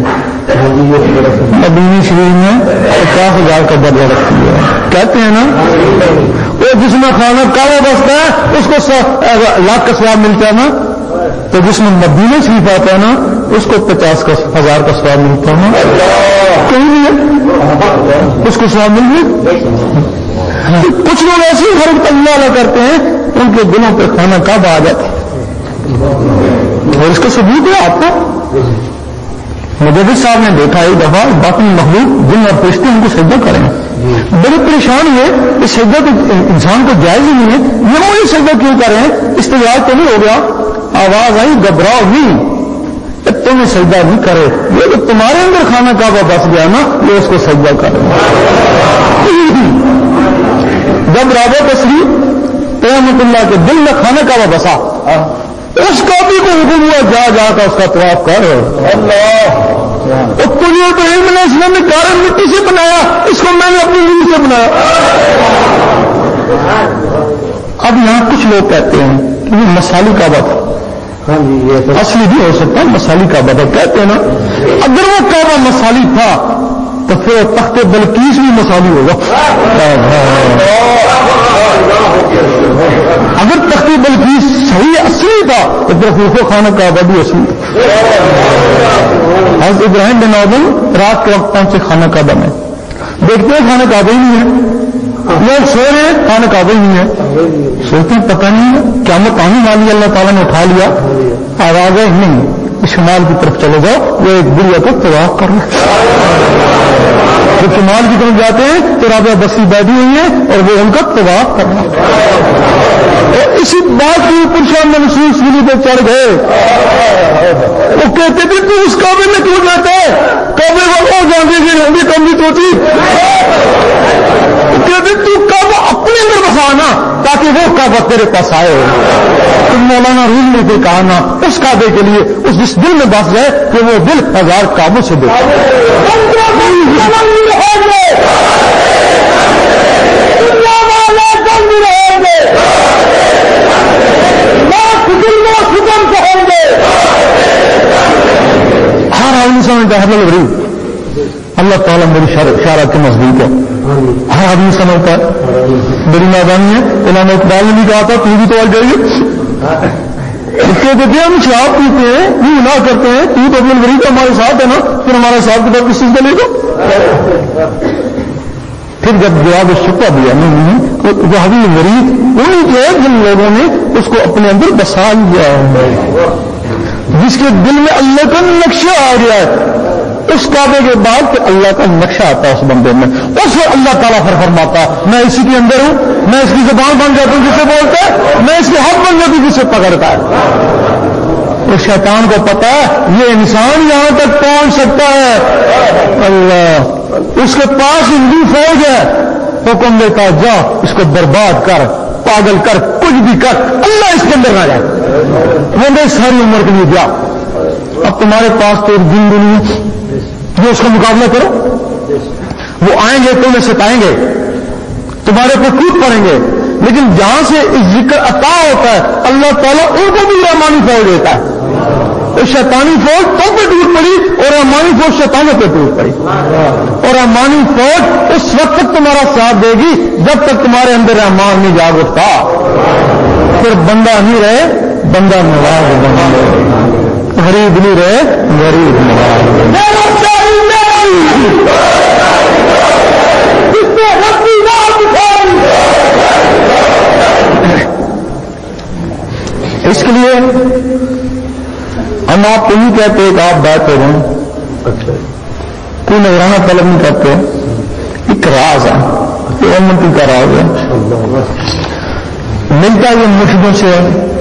مدینہ شریف میں پچاس ہزار کا درجہ رکھتی ہے کہتے ہیں نا. وہ جس میں خانہ کعبہ بستا ہے اس کو لاکھ کا ثواب ملتا ہے نا تو جس میں مدینہ شریف آتا ہے نا اس کو پچاس کا ہزار کا ثواب ملتا ہے نا. کہیں نہیں اس کو ثواب مل گیا. کچھ لوگ ایسے ہر اللہ کرتے ہیں ان کے دلوں پہ خانہ کعبہ آ جاتا ہے اور اس کا ثبوت ہے آپ کو. مجدد صاحب نے دیکھا ایک دفعہ باقی مخلوق جن اور فرشتے ان کو سجدہ کریں بڑے پریشان ہوئے اس سجدہ تو انسان کو جائز ہی نہیں ہے یہ وہ یہ سجدہ کیوں کر رہے ہیں استجاب تو نہیں ہو گیا. آواز آئی گھبراؤ نہیں تمہیں سجدہ نہیں کرے یہ تو تمہارے اندر خانہ کعبہ بس گیا نا یہ اس کو سجدہ کرے. جب رابع تسلیم رحمت اللہ کے دل میں خانہ کعبہ بسا اس کعبے کو حکم ہوا جا جا کر اس کا طواف کر. تجھے ابراہیم علیہ السلام نے کارن مٹی سے بنایا اس کو میں نے اپنی روح سے بنایا. اب یہاں کچھ لوگ کہتے ہیں کہ یہ مسالی کعبہ تھا اصلی بھی ہو سکتا ہے مسالی کعبہ تھا کہتے ہیں نا. اگر وہ کعبہ مسالی تھا تو پھر تخت بلقیس بھی مسالی ہوگا. اگر تخت بلقیس صحیح اصلی تھا تو پھر خوف خانہ کعبہ بھی اصلی تھا. حضرت ابراہیم بن آدم رات کے وقت پہنچے خانہ کعبہ میں دیکھتے ہیں خانہ کعبہ ہی نہیں ہے. لوگ سو رہے ہیں خانہ کعبہ ہی نہیں ہے. سوچتے ہیں پتہ نہیں ہے قیامت آنے والی اللہ تعالیٰ نے اٹھا لیا. آواز ہے نہیں شمال کی طرف چلے جاؤ وہ ایک بڑھیا کو طواف کر رہے. جب شمال کی طرف جاتے ہیں تو رابعہ بسی بیٹھی ہوئی ہے اور وہ ان کا طواف کر رہے ہیں. اور اسی بات کے اوپر شام میں مسلم سولی پہ چڑھ گئے. وہ کہتے تھے تو اس کعبے میں کیوں جاتا ہے کعبے والوں جانے کے ہوں گے کم نہیں ہوتی. کہتے تو کعبہ اپنے اندر بسانا تاکہ وہ کعبہ تیرے پاس آئے. تم مولانا روم نے پھر کہا نا اس کعبے کے لیے اس جس دل میں بس جائے کہ وہ دل ہزار کعبوں سے دے. دل میں سمجھتا ہے حبل الورید اللہ تعالیٰ میری شارع کے مضبوط ہے. ہر آدمی سمجھتا ہے. میری نادانی ہے. علامہ اقبال نے بھی کہا تھا تو بھی تو آ جائیے. اس کے کہتے ہیں ہم شراب پیتے ہیں یہ گناہ کرتے ہیں تو حبل الورید ہمارے ساتھ ہے نا پھر ہمارا حساب کتاب کس چیز کا لے گا. پھر جب جواب شکا دیا نہیں تو حبل الورید انہیں جو ہے جن لوگوں نے اس کو اپنے اندر بسا لیا ہے جس کے دل میں اللہ کا نقشہ آ گیا ہے. اس کعبے کے بعد کہ اللہ کا نقشہ آتا ہے اس بندے میں اس وقت اللہ تعالیٰ پھر فرماتا میں اسی کے اندر ہوں میں اس کی زبان بن جاتا ہوں جسے بولتا ہے میں اس کے حق بن جاتی ہوں جسے پکڑتا ہے. اس شیطان کو پتا ہے یہ انسان یہاں تک پہنچ سکتا ہے. اللہ اس کے پاس ہندو فوج ہے حکم دیتا جا اس کو برباد کر پاگل کر کچھ بھی کر اللہ اس کے اندر نہ جائے وہ میری ساری عمر کے لیے جا. اب تمہارے پاس تو ایک دن دنیا جو اس کا مقابلہ کرو وہ آئیں گے تمہیں ستائیں گے تمہارے پر کود پڑیں گے لیکن جہاں سے ذکر عطا ہوتا ہے اللہ تعالیٰ ان کو بھی رحمانی فوج دیتا ہے. شیطانی فوج تم پہ ٹوٹ پڑی اور رحمانی فوج شیطانوں پہ ٹوٹ پڑی اور رحمانی فوج اس وقت تک تمہارا ساتھ دے گی جب تک تمہارے اندر رحمان نہیں جاگ اٹھتا. پھر بندہ نہیں رہے بندہ نواز بنا غریب نہیں رہے غریب نواز. اس کے لیے ہم آپ کو نہیں کہتے کہ آپ بات ہو جائیں کوئی نگرانہ طلب نہیں کرتے ایک راز ہے یہ امتی کا راز ہے ملتا یہ مرشدوں سے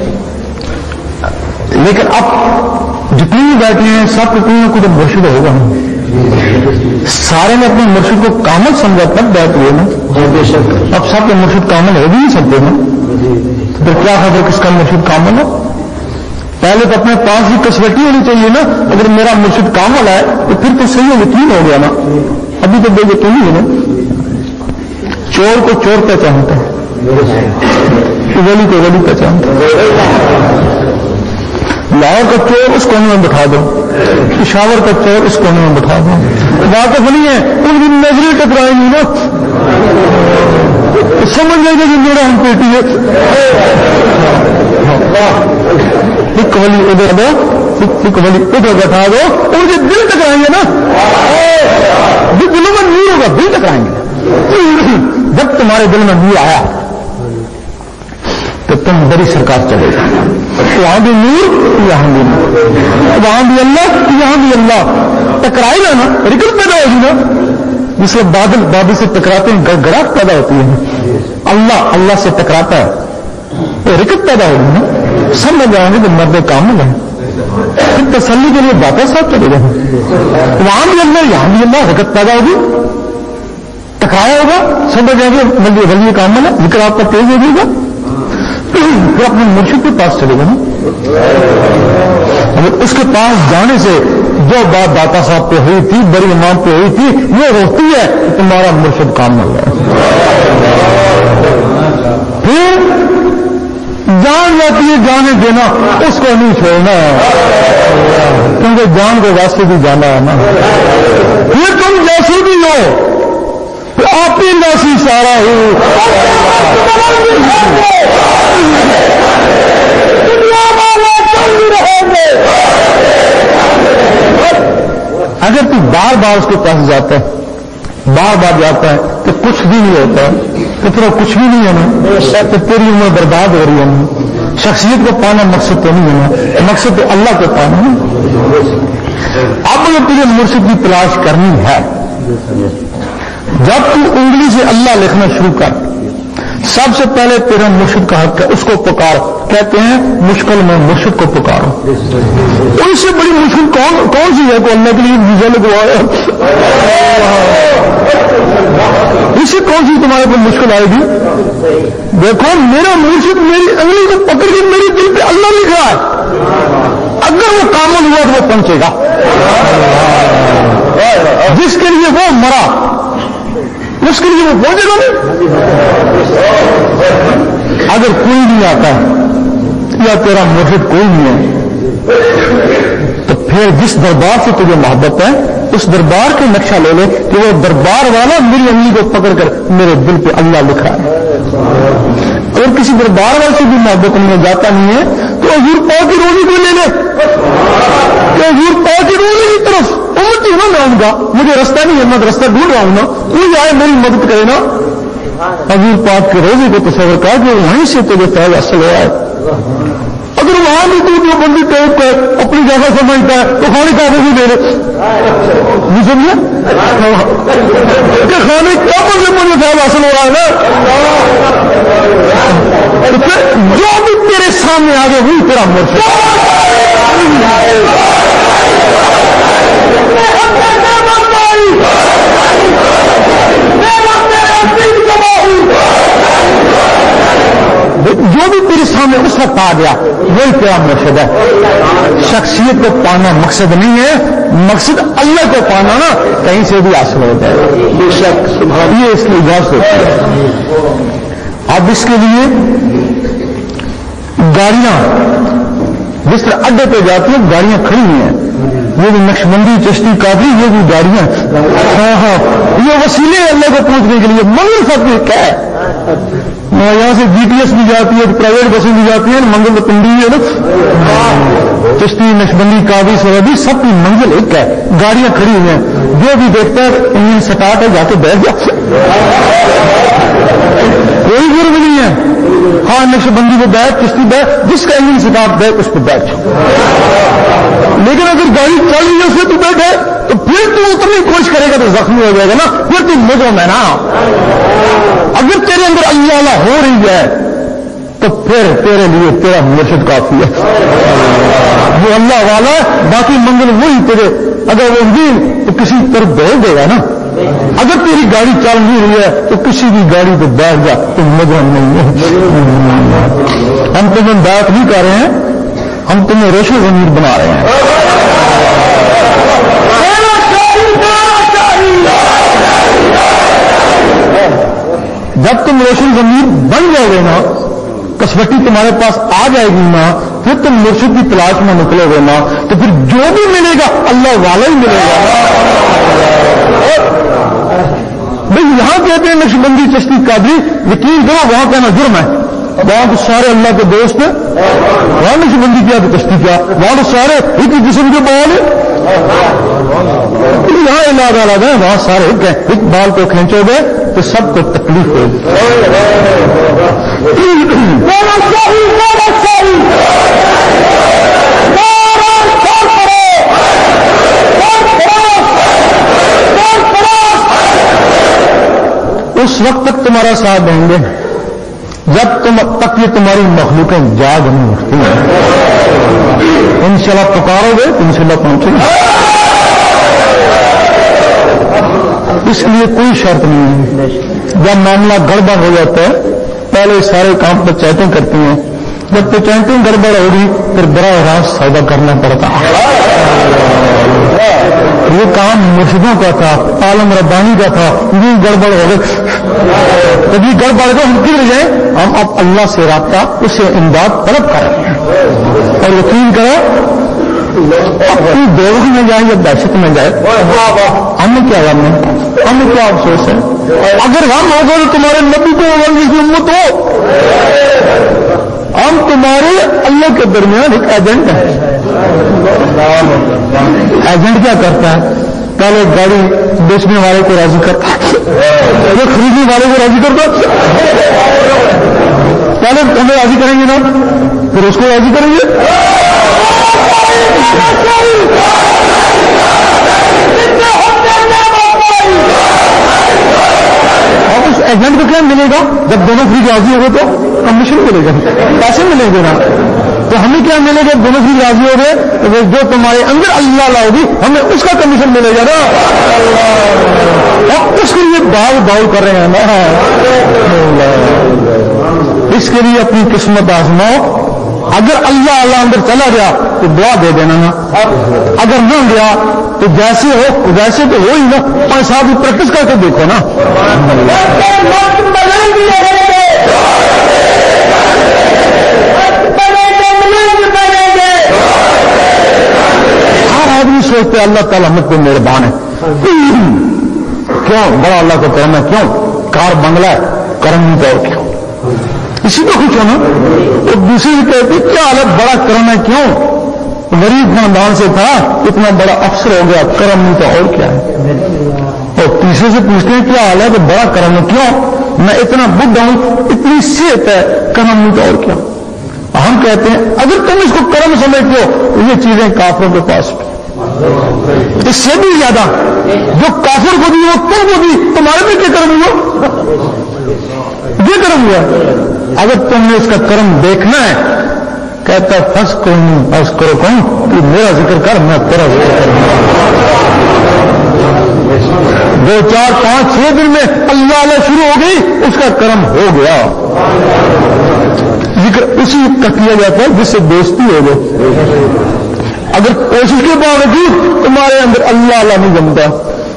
لیکن اب جتنی بھی بیٹھے ہیں سب کو کوئی نہ کوئی مرشد ہوگا. سارے نے اپنے مرشد کو کامل سمجھا تب بیٹھ ہوئے نا. اب سب کے مرشد کامل ہو بھی نہیں سکتے نا پھر کیا خبر کس کا مرشد کامل ہے. پہلے تو اپنے پاس ہی کسوٹی ہونی چاہیے نا. اگر میرا مرشد کامل ہے تو پھر تو صحیح یقین ہو گیا نا. ابھی تو بے یقینی ہے نا. چور کو چور پہچانتا ہے ولی کو ولی پہچانتا ہے. لاہور کا چور اس کونے میں بٹھا دو پشاور کا چور اس کونے میں بٹھا دو واقف نہیں ہے ان کی نظریں ٹکرائیں گی نا سمجھ لیں گے کہ میرا ہم پیٹی ہے. ایک ولی ادھر دو ایک ولی ادھر بٹھا دو ان کے دل ٹکرائیں گے نا. دلوں میں نور ہوگا دل ٹکرائیں گے. جب تمہارے دل میں نور آیا تو تم بڑی سرکار چلے گا. وہاں بھی نور یہاں بھی نور وہاں بھی اللہ یہاں بھی اللہ. ٹکرائے گا نا رکت پیدا ہوگی نا. جس میں بادل بادل سے ٹکراتے ہیں گڑگڑاہٹ پیدا ہوتی ہے. اللہ اللہ سے ٹکراتا ہے تو رکت پیدا ہوگی نا. سب لوگ جائیں گے کہ مرد کامل ہے پھر تسلی کے لیے باقا صاحب چلے گئے. وہاں بھی اللہ یہاں بھی اللہ رکت پیدا ہوگی ٹکرایا ہوگا سب لوگ جائیں گے ولی ولی کامل ہے ذکر آپ کا تیز ہو جائے گا. پھر اپنے مرشد کے پاس چلے گا نا. اس کے پاس جانے سے جو بات داتا صاحب پہ ہوئی تھی بڑی امام پہ ہوئی تھی وہ ہوتی ہے تمہارا مرشد کامل ہے. پھر جان جاتی ہے جانے دینا اس کو نہیں چھوڑنا کیونکہ جان کو واسطے بھی جانا ہے نا. پھر تم جیسے بھی ہو آپ ہی ناسی سارا ہو. اگر تو بار بار اس کے پاس جاتا ہے بار بار جاتا ہے تو کچھ بھی نہیں ہوتا تو پھر وہ کچھ بھی نہیں ہے نا. تو تیری عمر برباد ہو رہی ہے نا. شخصیت کو پانا مقصد تو نہیں ہے نا. مقصد تو اللہ کو پانا ہے. اب اگر تجھے مرشد کی تلاش کرنی ہے جب تو انگلی سے اللہ لکھنا شروع کر سب سے پہلے تیرا مرشد کا حق ہے اس کو پکار. کہتے ہیں مشکل میں مرشد کو پکارو. ان سے بڑی مشکل کون کون سی ہے کو اللہ کے لیے ویزا لگوایا اس سے کون سی تمہارے پر مشکل آئے گی. دیکھو میرا مرشد میری انگلی کو پکڑ کے میری دل پہ اللہ لکھا ہے. اگر وہ کامل ہوا تو وہ پہنچے گا. جس کے لیے وہ مرا اس کے لیے وہ پہنچے گا نہیں. اگر کوئی نہیں آتا یا تیرا مرشد کوئی نہیں ہے تو پھر جس دربار سے تجھے محبت ہے اس دربار کا نقشہ لے لے کہ وہ دربار والا میری انگلی کو پکڑ کر میرے دل پہ اللہ لکھا ہے. اگر کسی دربار والے سے بھی محبت نہیں جاتا نہیں ہے تو حضور پاک کی روزی کو لے لے کہ حضور پاک کی روزی کی طرف امتی ہوں میں آؤں گا, مجھے رستہ نہیں ہے, میں رستہ ڈھونڈ رہا ہوں نا, کوئی آئے میری مدد کرے نا. حضور پاک کی روزی کو تصور کر کہ وہیں سے تجھے فیض حاصل ہوا ہے. اگر وہاں بھی تو جو بندی ٹیپ کر اپنی جگہ سمجھتا ہے تو کھانے کا بھی دے دے نہیں سمجھے کہ کھانے کیا مجھے مجھے فیض حاصل ہو رہا ہے نا. جو بھی تیرے سامنے آ گئے وہی تیرا مرشد. جو بھی تیرے سامنے اس وقت آ گیا وہی تیرا مرشد ہے. شخصیت کو پانا مقصد نہیں ہے, مقصد اللہ کو پانا نا کہیں سے بھی حاصل ہو جائے. بے شک یہ اس کی اجازت ہوتی ہے. اب اس کے لیے گاڑیاں جس طرح اڈے پہ جاتی ہیں گاڑیاں کھڑی ہوئی ہیں, یہ بھی نقشبندی چشتی قادری یہ بھی گاڑیاں, ہاں ہاں یہ وسیلے اللہ کو پہنچنے کے لیے. منگل فتح کیا ہے, یہاں سے جی ٹی ایس بھی جاتی ہے, پرائیویٹ بسیں بھی جاتی ہیں, منگل پنڈی ہے نا, چشتی نقشبندی قادری سرحدی سب کی منزل ایک ہے. گاڑیاں کھڑی ہوئی ہیں, جو بھی دیکھتا ہے انجن سٹارٹ ہے جا کے بیٹھ جا, کوئی جرم نہیں ہے. ہاں نقشبندی کو بیٹھ, چشتی بیٹھ, جس کا انجن سٹارٹ بیٹھ اس پہ بیٹھ. لیکن اگر گاڑی چل رہی ہے اس سے تو بیٹھے تو پھر تو اتنی کوشش کرے گا تو زخمی ہو جائے گا نا, پھر تو مزوں میں نا. اگر تیرے اندر اللہ ہو رہی ہے تو پھر تیرے لیے تیرا مرشد کافی ہے. وہ اللہ والا ہے, باقی منزل وہی تیرے. اگر وہ انجین تو کسی طرف بھیج دے گا نا. اگر تیری گاڑی چل نہیں رہی ہے تو کسی بھی گاڑی پہ بیٹھ جا تو مجرم نہیں ہے. ہم تمہیں بات نہیں کر رہے ہیں, ہم تمہیں روشن ضمیر بنا رہے ہیں. جب تم روشن ضمیر بن جاؤ گے نا, کسوٹی تمہارے پاس آ جائے گی نا, پھر تم مرشد کی تلاش میں نکلو گے نا, تو پھر جو بھی ملے گا اللہ والا ہی ملے گا. بھائی یہاں کہتے ہیں نقشبندی چشتی قادری, یقین کرو وہاں کہنا جرم ہے. وہاں تو سارے اللہ کے دوست ہیں, وہاں نقشبندی کیا تو چشتی کیا, وہاں تو سارے ایک ہی جسم کے بال ہیں. یہاں علاج الگ ہے, وہاں سارے ایک ہیں. ایک بال کو کھینچو گے تو سب کو تکلیف ہوگی. اس وقت تک تمہارا ساتھ دیں گے جب تم تک یہ تمہاری مخلوقیں جاگ نہیں اٹھتی ہیں. انشاءاللہ پکارو گے تو انشاءاللہ پہنچیں گے. اس لیے کوئی شرط نہیں ہے. جب معاملہ گڑبڑ ہو جاتا ہے پہلے سارے کام پنچایتیں کرتی ہیں, جب پنچایتیں گڑبڑ ہوگی پھر براہ راست سودا کرنا پڑتا ہے. یہ کام مرشدوں کا تھا, عالم ربانی کا تھا, یہ گڑبڑ ہو گئے. کبھی گڑبڑ کو ہم کدھر جائیں, ہم اب اللہ سے رابطہ, اس سے امداد طلب کریں اور یقین کرو اپنی بیوقی میں جائیں یا دہشت میں جائے ہمیں کیا غم ہے, ہمیں کیا افسوس ہے. اگر ہم ہو گئے تو تمہارے نبی کو کی امت ہو, ہم تمہارے اللہ کے درمیان ایک ایجنٹ ہے. ایجنٹ کیا کرتا ہے, پہلے گاڑی بیچنے والے کو راضی کرتا ہے, وہ خریدنے والے کو راضی کرتا ہے. پہلے ہمیں راضی کریں گے نا, پھر اس کو راضی کریں گے. اور اس ایجنٹ کو کیا ملے گا جب دونوں فری راضی ہو گئے تو کمیشن ملے گا, پیسے ملیں گے نا. تو ہمیں کیا ملے گا, دونوں فری راضی ہو گئے, جو تمہارے اندر اللہ لاؤ گی ہمیں اس کا کمیشن ملے گا نا. اب اس کے لیے باؤ باؤ کر رہے ہیں نا. اس کے لیے اپنی قسمت آزماؤ. اگر اللہ اللہ اندر چلا گیا تو دعا دے دینا نا, اگر نہ گیا تو جیسے ہو ویسے تو ہو ہی نا. پانچ سال کی پریکٹس کر کے دیکھو نا. سمجھتے اللہ تعالیٰ ہم پہ مہربان ہے. کیوں بڑا اللہ کا کرم ہے, کیوں کار بنگلہ ہے, کرم نہیں تو کیوں, اسی کو خوش ہونا. اور دوسری کہتے کیا حالت بڑا کرم ہے, کیوں غریب خاندان سے تھا اتنا بڑا افسر ہو گیا, کرم نہیں تو اور کیا ہے. اور تیسرے سے پوچھتے ہیں کیا حال ہے, کہ بڑا کرم ہے, کیوں میں اتنا بڈھا ہوں, اتنی صحت ہے, کرم نہیں تو اور کیا. ہم کہتے ہیں اگر تم اس کو کرم سمجھتے ہو تو یہ چیزیں کافروں کے پاس, اس سے بھی زیادہ جو کافر کو دی وہ تم کو دی, تمہارے بھی کیا کرم ہوا, یہ کرم ہوا. اگر تم نے اس کا کرم دیکھنا ہے, کہتا فس کروں اس کرو کہوں کہ میرا ذکر کر, میں تیرا ذکر کروں. دو چار پانچ چھ دن میں اللہ علیہ شروع ہو گئی, اس کا کرم ہو گیا. ذکر اسی کا کیا جاتا ہے جس سے دوستی ہو گئی. اگر کوشش کے باوجود تمہارے اندر اللہ علیہ نہیں جمتا,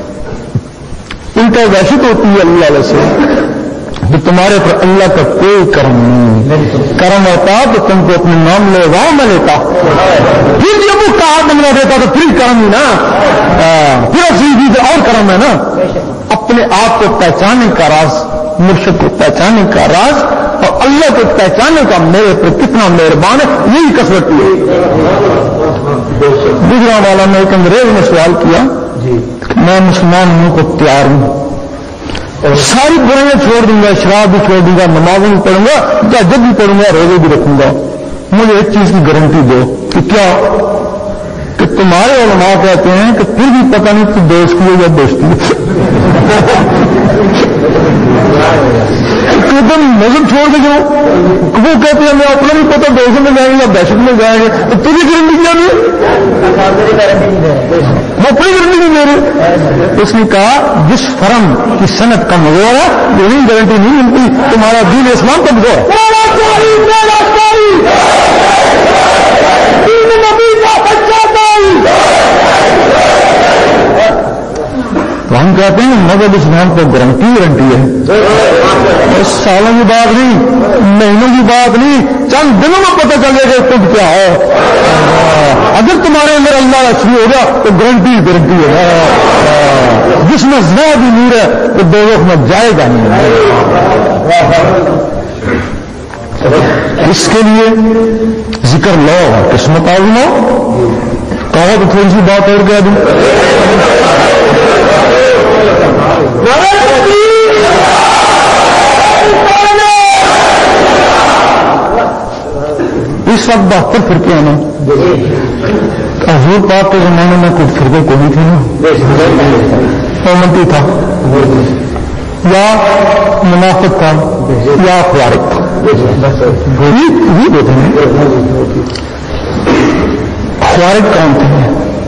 ان کا وحشت ہوتی ہے اللہ علیہ سے, تو تمہارے پر اللہ کا کوئی کرم نہیں. کرم ہوتا تو تم کو اپنے نام لے گاؤں میں لیتا, پھر جب وہ کہا بننا دیتا تو پھر کرم ہی نا, پھر اسی اور کرم ہے نا. اپنے آپ کو پہچاننے کا راز, مرشد کو پہچاننے کا راز اور اللہ کو پہچاننے کا میرے پر کتنا مہربان ہے, یہی کسوٹی ہے. گجرا والا نے ایک انگریز نے سوال کیا, میں مسلمان ہوں کو تیار ہوں, ساری برائیاں چھوڑ دوں گا, شراب بھی چھوڑ دوں گا, نمازیں بھی پڑھوں گا, تہجد بھی پڑھوں گا, روزے بھی رکھوں گا, مجھے ایک چیز کی گارنٹی دو کہ کیا, کہ تمہارے علماء کہتے ہیں کہ پھر بھی پتہ نہیں تو دوست کی یا دوستی تم مذہب چھوڑ کے جاؤ, وہ کہتے ہیں میں اپنا بھی پتہ دوست میں جائیں گے یا دہشت میں جائیں گے, تو تجھے گارنٹی کیا نہیں, وہ اپنی گارنٹی نہیں دے رہے. اس نے کہا جس فرم کی صنعت کمزور ہے یہی گارنٹی نہیں ملتی تمہارا دین اسلام کمزور ہے. تو ہم کہتے ہیں مذہب اسلام کو گارنٹی گارنٹی ہے, سالوں کی بات نہیں, مہینوں کی بات نہیں, چند دنوں میں پتہ چل جائے گا تم کیا ہو. اگر تمہارے اندر اللہ شروع ہوگا تو گارنٹی گارنٹی ہے. جس میں زیادہ بھی نور ہے تو دو وقت میں جائے گا نہیں. اس کے لیے ذکر لو, قسمت آ لو. کہا تو تھوڑی سی بات اور کہہ دوں, اس وقت بہتر فرقے ہیں نا, حضور پاک کے زمانے میں کچھ فرقے کو نہیں تھے نا, امتی تھا یا منافق تھا یا خوارق تھا, یہ دیتے ہیں. خوارق کون تھے؟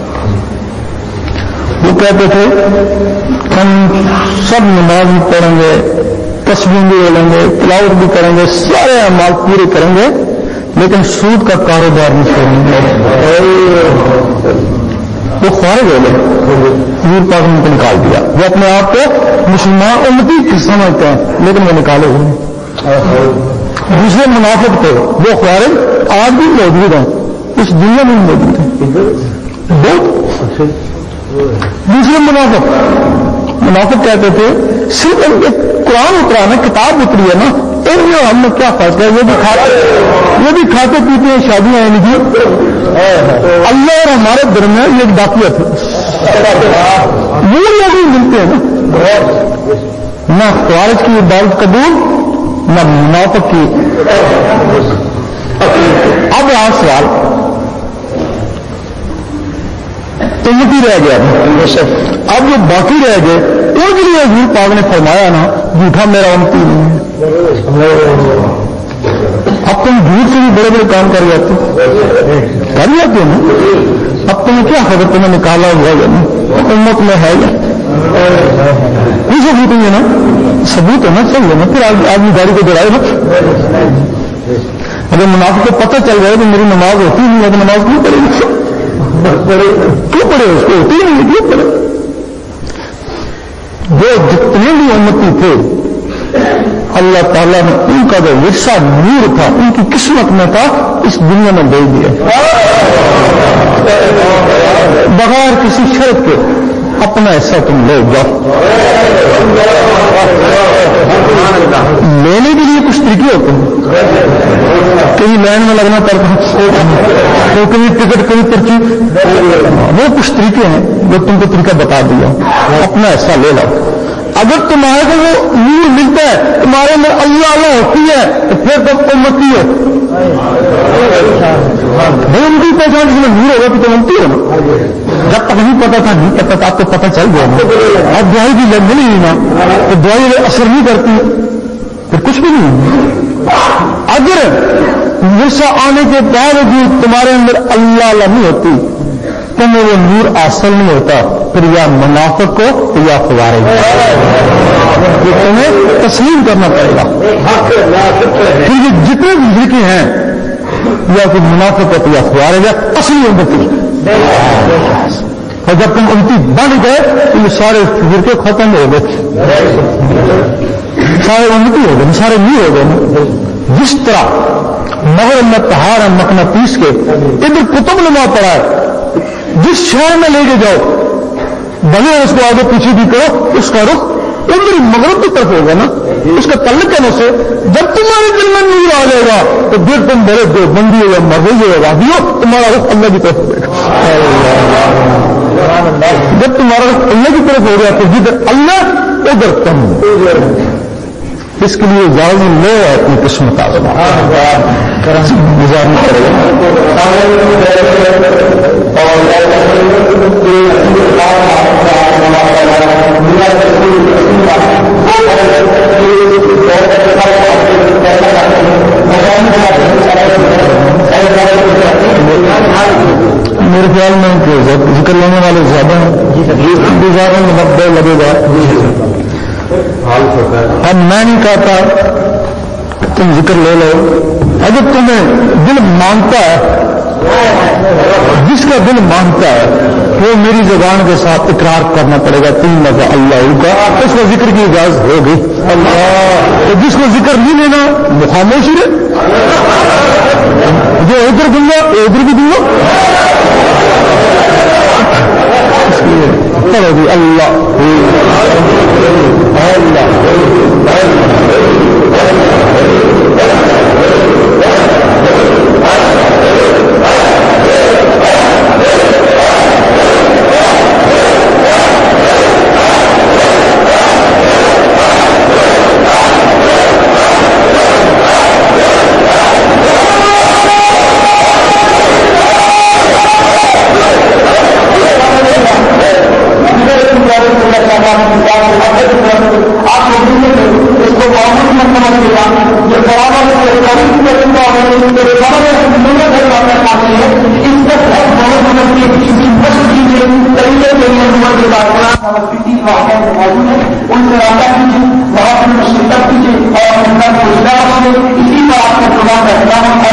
وہ کہتے تھے ہم سب نماز بھی پڑھیں گے, تسبیح بھی لیں گے, تلاوت بھی کریں گے, سارے اعمال پورے کریں گے, لیکن سود کا کاروبار نہیں چھوڑیں گے. وہ خوارج ہو گئے, حضور پاک نے ان کو نکال دیا. وہ اپنے آپ کو مسلمان امتی سمجھتے ہیں لیکن وہ نکالے ہوئے. دوسرے منافق تھے وہ خوارج آج بھی موجود ہیں, اس دنیا میں موجود ہیں. دوسرے منافق منافق کہتے تھے صرف ایک قرآن اترا نا, کتاب اتری ہے نا, ہم نے کیا فرق ہے, یہ بھی کھاتے یہ بھی کھاتے پیتے ہیں, شادیاں ہیں نہیں, اللہ اور ہمارے درمیان یہ ڈاکیت ہے. وہ لوگ ہی ملتے ہیں نا, نہ خوارج کی عبادت قبول نہ منافق کی. اب یہاں سوال تو یہ رہ گیا, اب جو باقی رہ گئے ان کے لیے حضور پاک نے فرمایا نا جھوٹا میرا امتی نہیں ہے. اب تم جھوٹ سے بھی بڑے بڑے کام کر جاتے کر جاتے نا, اب تمہیں کیا خبر تمہیں نکالا ہوا ہے نا, امت میں ہے یا یہ ثبوت ہے نا, ثبوت ہونا چاہیے نا, پھر آدمی گاڑی کو دوڑائے نا. اگر منافق کو پتہ چل جائے کہ میری نماز ہوتی نہیں ہے تو نماز کیوں پڑے گی, کیوں پڑے, اس کو ہوتی نہیں کیوں پڑے. جو جتنے بھی امتی تھے اللہ تعالیٰ نے ان کا جو ورثہ نور تھا ان کی قسمت میں تھا اس دنیا میں بھیج دیا. بغیر کسی شرط کے اپنا حصہ تم لے جاؤ. لینے کے لیے کچھ طریقے ہوتے ہیں, کہیں لائن میں لگنا پڑتا ہے, تو کہیں ٹکٹ کہیں پرچی, وہ کچھ طریقے ہیں جو تم کو طریقہ بتا دیا. اپنا حصہ لے لاؤ. اگر تمہارے کو وہ نور ملتا ہے, تمہارے میں اللہ اللہ ہوتی ہے, تو پھر تم امتی ہو. بھائی ان کی پہچان جس میں نور ہوگا تو تم امتی ہو نا. جب تک نہیں پتا تھا نہیں پتا تھا, آپ کو پتا چل گیا نا. اب دعائی کی لگ ملی نا تو دعائی اثر نہیں کرتی, پھر کچھ بھی نہیں. اگر نشہ آنے کے باوجود تمہارے اندر اللہ اللہ نہیں ہوتی, تمہیں وہ نور حاصل نہیں ہوتا, پھر یا منافق کو یا خوارے یہ تمہیں تسلیم کرنا پڑے گا. پھر یہ جتنے بھی ذکر ہیں یا کوئی منافق ہوتی یا خوارے یا اصلی امتی, اور جب تم امتی بن گئے تو یہ سارے فرقے ختم ہو گئے, سارے امتی ہو گئے, سارے نہیں ہو گئے. جس طرح مغرب میں پہاڑ ہے مقناطیس کے, ادھر قطب نما پڑا ہے, جس شہر میں لے کے جاؤ بھلے اس کو آگے پیچھے بھی کرو, اس کا رخ ادھر مغرب کی طرف ہوگا نا, اس کا تعلق ہے سے. جب تمہارے دل میں نور آ جائے گا تو پھر تم بڑے دو بندی ہو یا مرغی ہو یا وادی ہو, تمہارا رخ اللہ کی طرف ہوگا. جب تمہارا رخ اللہ کی طرف ہو گیا تو جدھر اللہ ادھر تم. اس کے لیے اجازت لو اپنی قسمت گزارنا پڑے گا. میرے خیال میں ذکر لینے والے زیادہ ہیں, گزارنے میں وقت لگے گا. اب میں نہیں کہتا تم ذکر لے لو, اگر تمہیں دل مانگتا ہے, جس کا دل مانگتا ہے وہ میری زبان کے ساتھ اقرار کرنا پڑے گا تین مرتبہ اللہ کا, اس کو ذکر کی اجازت ہوگی. اللہ تو جس کو ذکر نہیں لینا وہ خاموشی رہے, جو ادھر دوں گا ادھر بھی دوں گا. چلو جی اللہ اسی پر آپ کا پروگرام